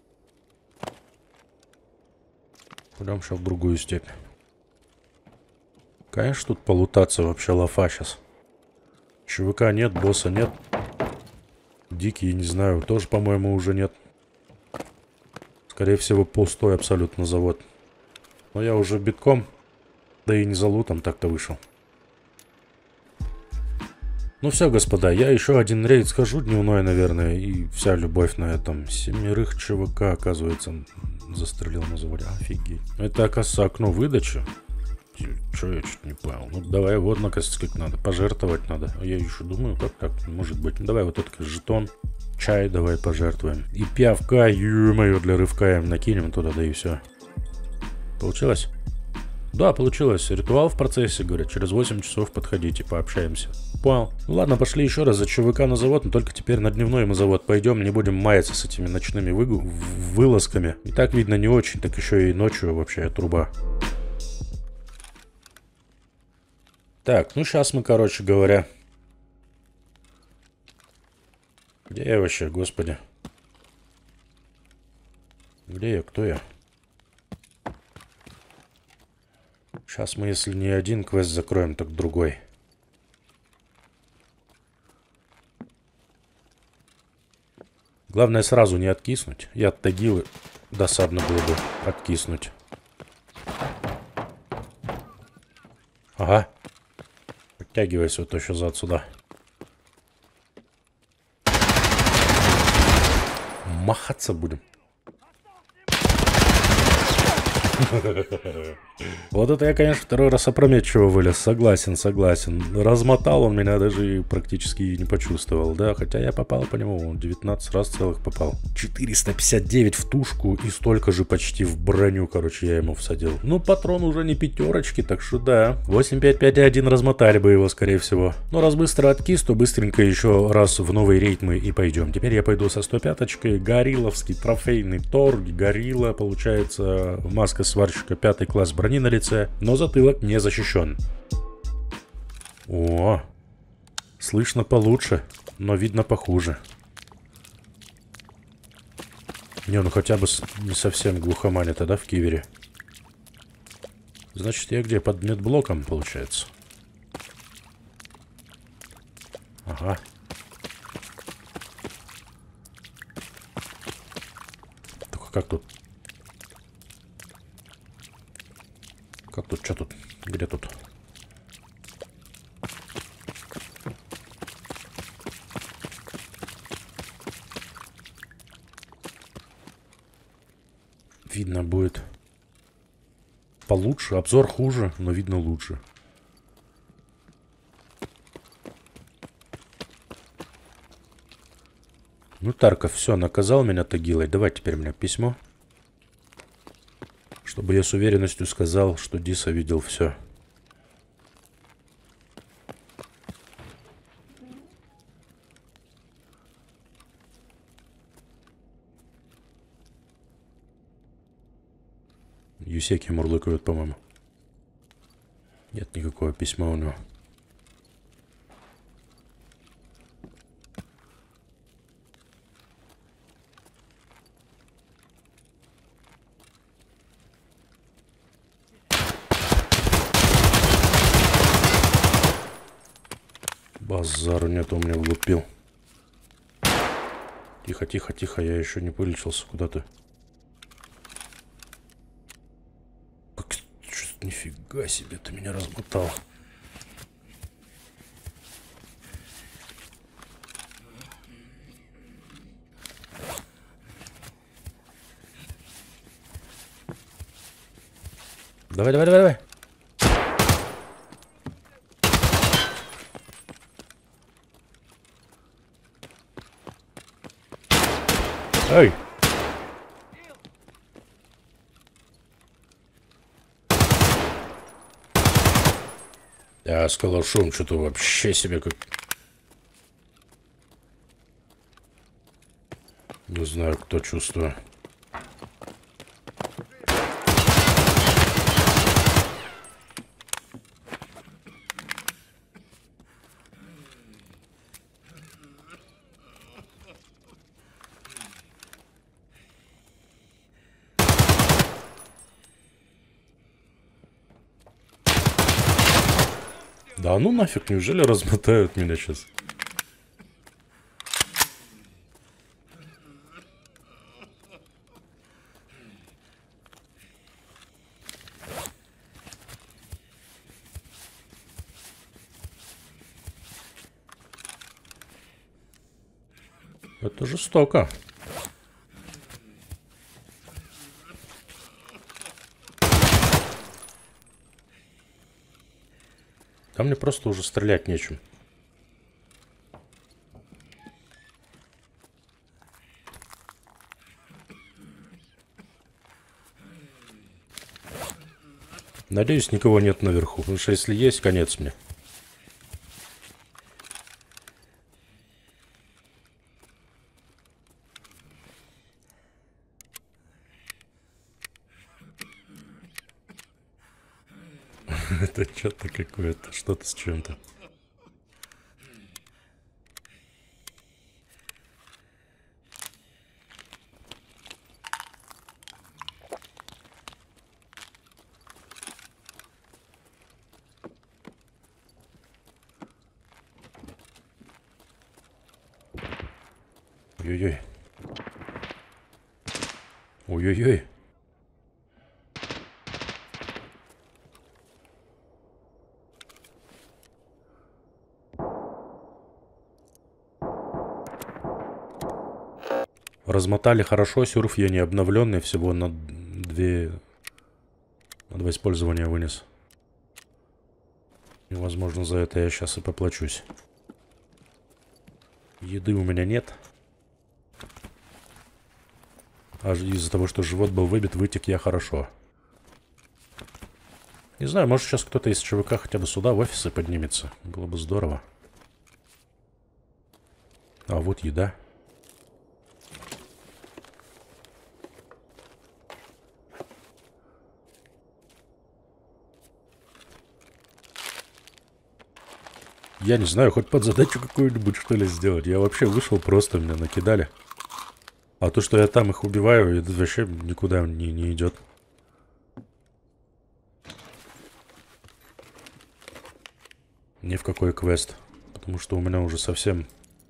Пойдем сейчас в другую степь. Конечно, тут полутаться вообще лафа сейчас. ЧВК нет, босса нет. Дикий, не знаю, тоже, по-моему, уже нет. Скорее всего, пустой абсолютно завод. Но я уже битком, да и не за лутом так-то вышел. Ну все, господа, я еще один рейд схожу дневной, наверное, и вся любовь на этом. 7 ЧВК, оказывается, застрелил на заводе. Офигеть. Это, оказывается, окно выдачи. Че, я чуть не понял. Ну давай, вот, оказывается, как надо. Пожертвовать надо. А я еще думаю, как так может быть. Ну давай вот этот жетон. Чай давай пожертвуем. И пиявка, ё-моё, для рывка им накинем туда, да и все. Получилось? Да, получилось. Ритуал в процессе, говорят. Через 8 часов подходите, пообщаемся. Понял. Ну ладно, пошли еще раз за ЧВК на завод, но только теперь на дневной мы завод пойдем. Не будем маяться с этими ночными вылазками. И так видно не очень, так еще и ночью вообще труба. Так, ну сейчас мы, короче говоря... Где я вообще, господи? Где я, кто я? Сейчас мы, если не один квест закроем, так другой. Главное сразу не откиснуть. Я от тагилы досадно было бы откиснуть. Ага. Подтягивайся вот еще за отсюда. махаться будем. Вот это я, конечно, второй раз опрометчиво вылез. Согласен, согласен. Размотал он меня, даже и практически не почувствовал, да? Хотя я попал по нему, 19 раз целых попал. 459 в тушку и столько же почти в броню, короче, я ему всадил. Ну, патрон уже не пятерочки, так что да. 8551 размотали бы его, скорее всего. Но раз быстро откис, то быстренько еще раз в новый рейд мы и пойдем. Теперь я пойду со 105-очкой. Горилловский трофейный торг. Горилла, получается, маска сварщика 5 класс брони на лице, но затылок не защищен. О, слышно получше, но видно похуже. Не, ну хотя бы не совсем глухоманито, да, в кивере? Значит, я где? Под медблоком, получается. Ага. Только как тут? Как тут? Что тут? Где тут? Видно будет получше. Обзор хуже, но видно лучше. Ну, Тарков, все, наказал меня Тагилой. Давай теперь мне письмо. Чтобы я с уверенностью сказал, что Диса видел все. Юсеки мурлыкают, по-моему. Нет никакого письма у него. Базару нет, он меня влупил. Тихо, тихо, тихо, я еще не вылечился. Куда ты? Нифига себе, ты меня размотал. Давай, давай, давай, давай. Эй! Я с калашом что-то вообще себе как... Не знаю, кто чувствует. Да ну нафиг, неужели размотают меня сейчас? Это жестоко. Там мне просто уже стрелять нечем. Надеюсь, никого нет наверху. Потому что если есть, конец мне. Это что-то какое-то, что-то с чем-то. Ой-ой-ой. Ой-ой-ой. Размотали хорошо, сюрф я не обновленный, всего на два использования вынес. И, возможно, за это я сейчас и поплачусь. Еды у меня нет. А из-за того, что живот был выбит, вытек я хорошо. Не знаю, может сейчас кто-то из ЧВК хотя бы сюда в офисы поднимется. Было бы здорово. А вот еда. Я не знаю, хоть под задачу какую-нибудь что ли сделать. Я вообще вышел, просто меня накидали. А то, что я там их убиваю, это вообще никуда не идет. Ни в какой квест. Потому что у меня уже совсем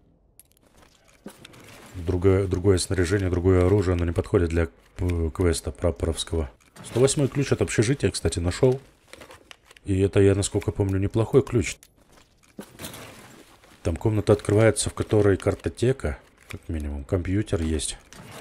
другое снаряжение, другое оружие. Оно не подходит для квеста прапоровского. 108-й ключ от общежития, кстати, нашел. И это, я насколько помню, неплохой ключ. Там комната открывается, в которой картотека, как минимум, компьютер есть.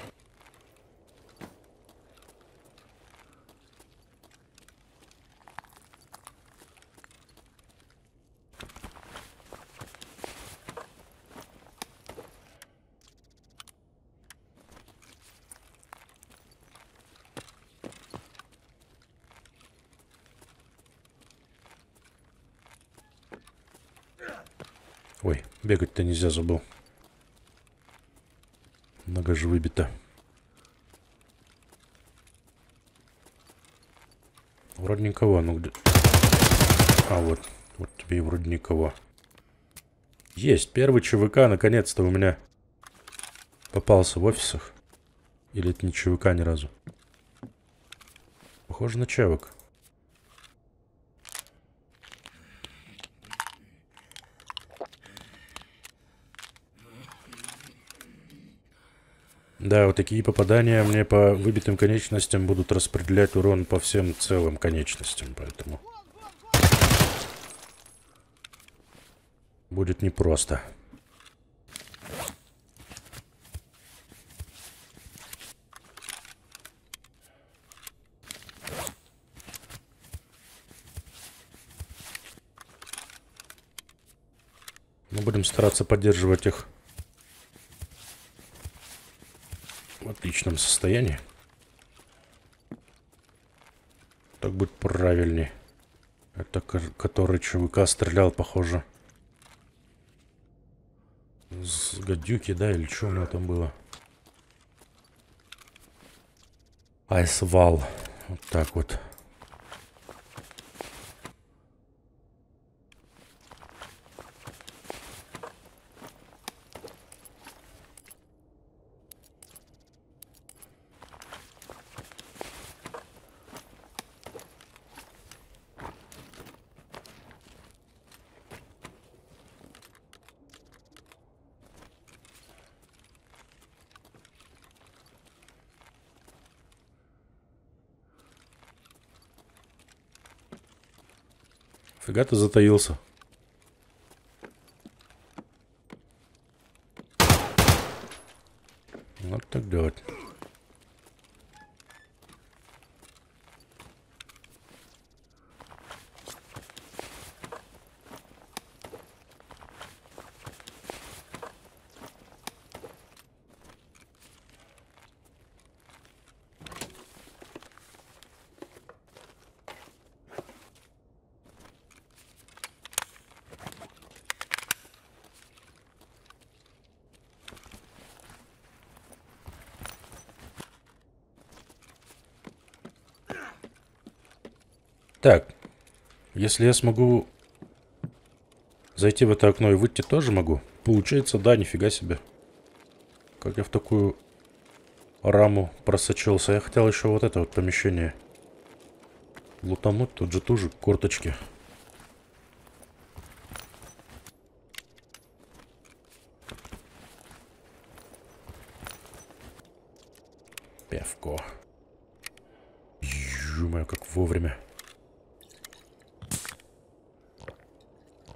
Ой, бегать-то нельзя, забыл. Нога же выбита. Вроде никого, ну где... А, вот тебе и вроде никого. Есть, первый ЧВК, наконец-то у меня попался в офисах. Или это не ЧВК ни разу? Похоже на ЧВК. Да, вот такие попадания мне по выбитым конечностям будут распределять урон по всем целым конечностям, поэтому будет непросто. Мы будем стараться поддерживать их в отличном состоянии. Так будет правильнее. Это который ЧВК стрелял, похоже. С гадюки, да, или что у него там было? Айсвал. Вот так вот. Фига ты затаился. Вот так делать. Так, если я смогу зайти в это окно и выйти, тоже могу. Получается, да, нифига себе. Как я в такую раму просочился. Я хотел еще вот это вот помещение лутануть. Тут же тоже корточки. Певко. Ё-моё, как вовремя.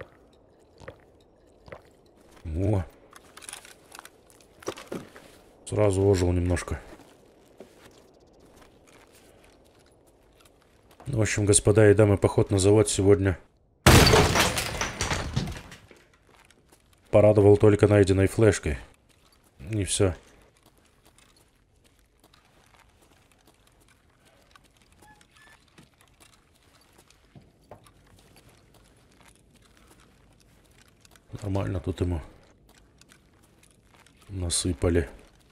О. Сразу ожил немножко. В общем, господа и дамы, поход на завод сегодня порадовал только найденной флешкой. И все. Нормально тут ему насыпали.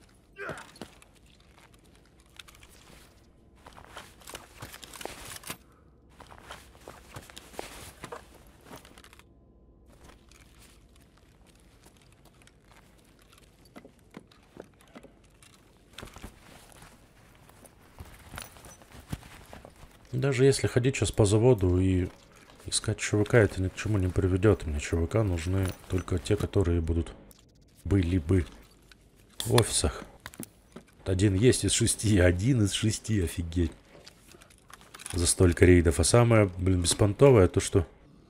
Даже если ходить сейчас по заводу и искать ЧВК, это ни к чему не приведет. Мне ЧВК нужны только те, которые были бы в офисах. Один есть из 6, один из 6, офигеть. За столько рейдов. А самое, блин, беспонтовое, то что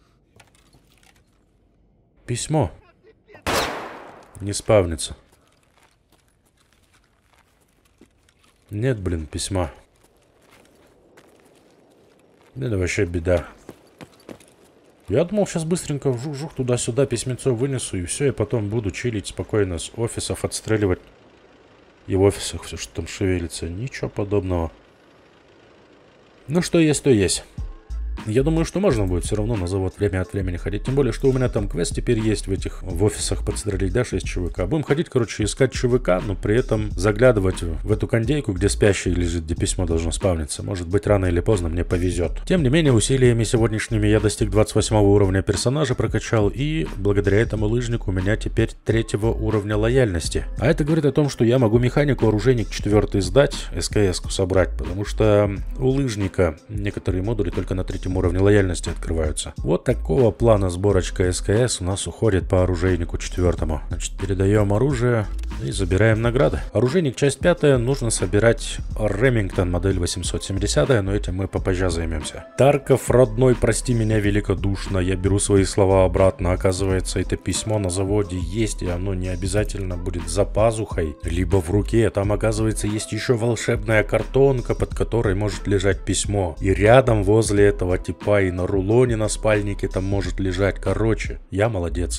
письмо не спавнится. Нет, блин, письма. Это вообще беда. Я думал, сейчас быстренько вжух-жух туда-сюда письмецо вынесу, и все, и потом буду чилить спокойно с офисов, отстреливать. И в офисах все, что там шевелится. Ничего подобного. Ну, что есть, то есть. Я думаю, что можно будет все равно на завод время от времени ходить. Тем более, что у меня там квест теперь есть в офисах подстрелить, да, 6 ЧВК. Будем ходить, короче, искать ЧВК, но при этом заглядывать в эту кондейку, где спящий лежит, где письмо должно спавниться. Может быть, рано или поздно мне повезет. Тем не менее, усилиями сегодняшними я достиг 28 уровня персонажа, прокачал, и благодаря этому лыжнику у меня теперь 3 уровня лояльности. А это говорит о том, что я могу механику оружейник 4 сдать, СКС-ку собрать, потому что у лыжника некоторые модули только на 3 уровне лояльности открываются. Вот такого плана сборочка СКС у нас уходит по оружейнику 4. Значит, передаем оружие и забираем награды. Оружейник часть 5, нужно собирать Ремингтон модель 870, но этим мы попозже займемся. Тарков, родной, прости меня великодушно, я беру свои слова обратно. Оказывается, это письмо на заводе есть, и оно не обязательно будет за пазухой, либо в руке. Там, оказывается, есть еще волшебная картонка, под которой может лежать письмо. И рядом возле этого типа и на рулоне на спальнике там может лежать. Короче, я молодец.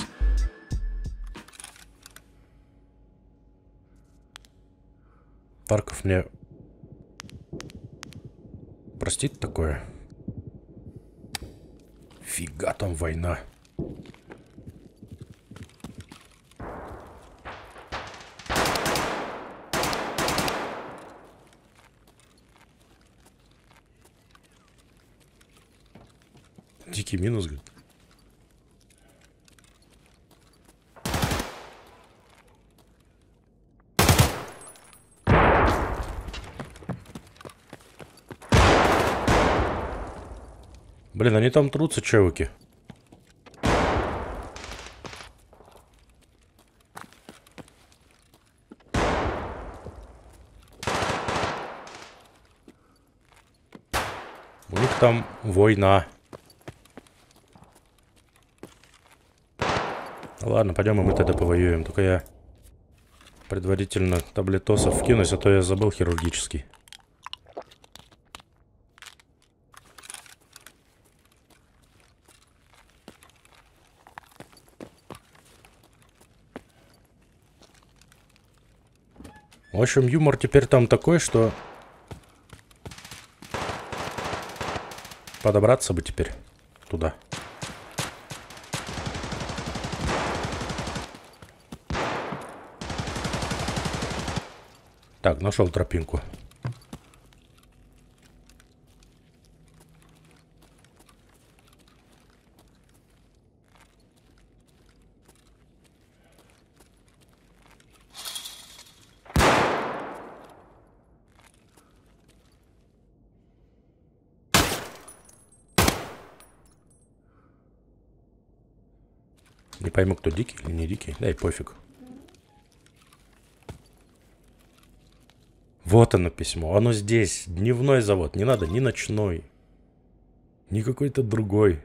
Тарков мне простит такое? Фига там война. Дикий минус, говорит. Блин, они там трутся, чевыки. У них там война. Ладно, пойдем и мы тогда повоюем. Только я предварительно таблетосов вкинусь, а то я забыл хирургический. В общем, юмор теперь там такой, что подобраться бы теперь туда. Так, нашел тропинку. Не пойму, кто дикий или не дикий. Да и пофиг. Вот оно письмо. Оно здесь. Дневной завод. Не надо ни ночной, ни какой-то другой.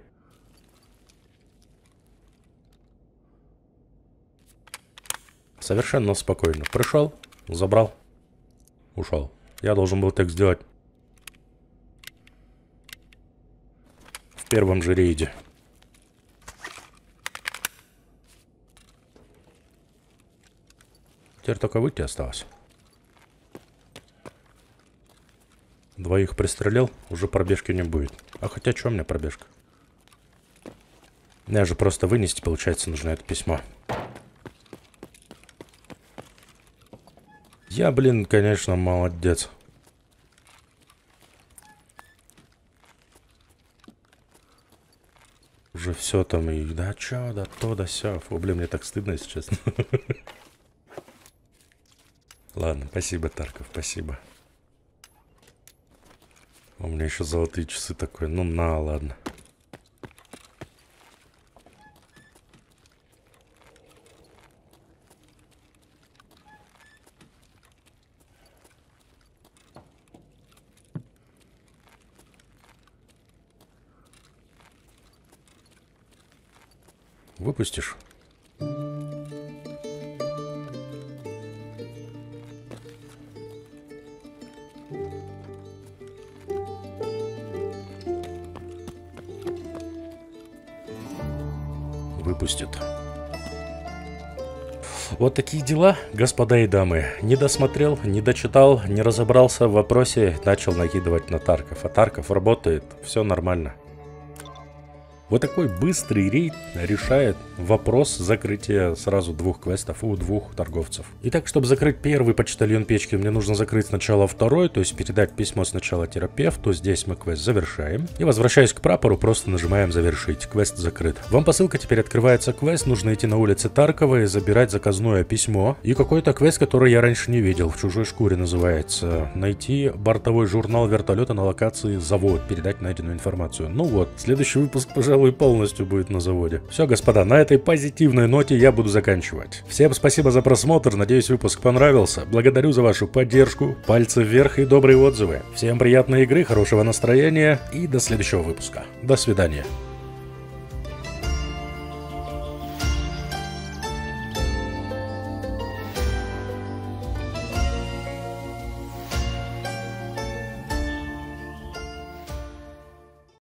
Совершенно спокойно. Пришел, Забрал. Ушел. Я должен был так сделать. В первом же рейде. Теперь только выйти осталось. Двоих пристрелил, уже пробежки не будет. А хотя, что у меня пробежка? Мне же просто вынести, получается, нужно это письмо. Я, блин, конечно, молодец. Уже все там и да чё, да то, да сё. Фу, блин, мне так стыдно, если честно. Ладно, спасибо, Тарков, спасибо. У меня еще золотые часы такой. Ну, на, ладно. Выпустишь? Выпустит. Вот такие дела, господа и дамы. Не досмотрел, не дочитал, не разобрался в вопросе, начал накидывать на Тарков. А Тарков работает, все нормально. Вот такой быстрый рейд решает вопрос закрытия сразу двух квестов у двух торговцев. Итак, чтобы закрыть первый почтальон печки, мне нужно закрыть сначала второй, то есть передать письмо сначала терапевту. Здесь мы квест завершаем. И возвращаясь к прапору, просто нажимаем завершить. Квест закрыт. Вам по ссылке теперь открывается квест. Нужно идти на улице Таркова и забирать заказное письмо. И какой-то квест, который я раньше не видел. В чужой шкуре называется. Найти бортовой журнал вертолета на локации завод. Передать найденную информацию. Ну вот, следующий выпуск, пожалуй, полностью будет на заводе. Все, господа, на этой позитивной ноте я буду заканчивать. Всем спасибо за просмотр, надеюсь, выпуск понравился. Благодарю за вашу поддержку, пальцы вверх и добрые отзывы. Всем приятной игры, хорошего настроения и до следующего выпуска. До свидания.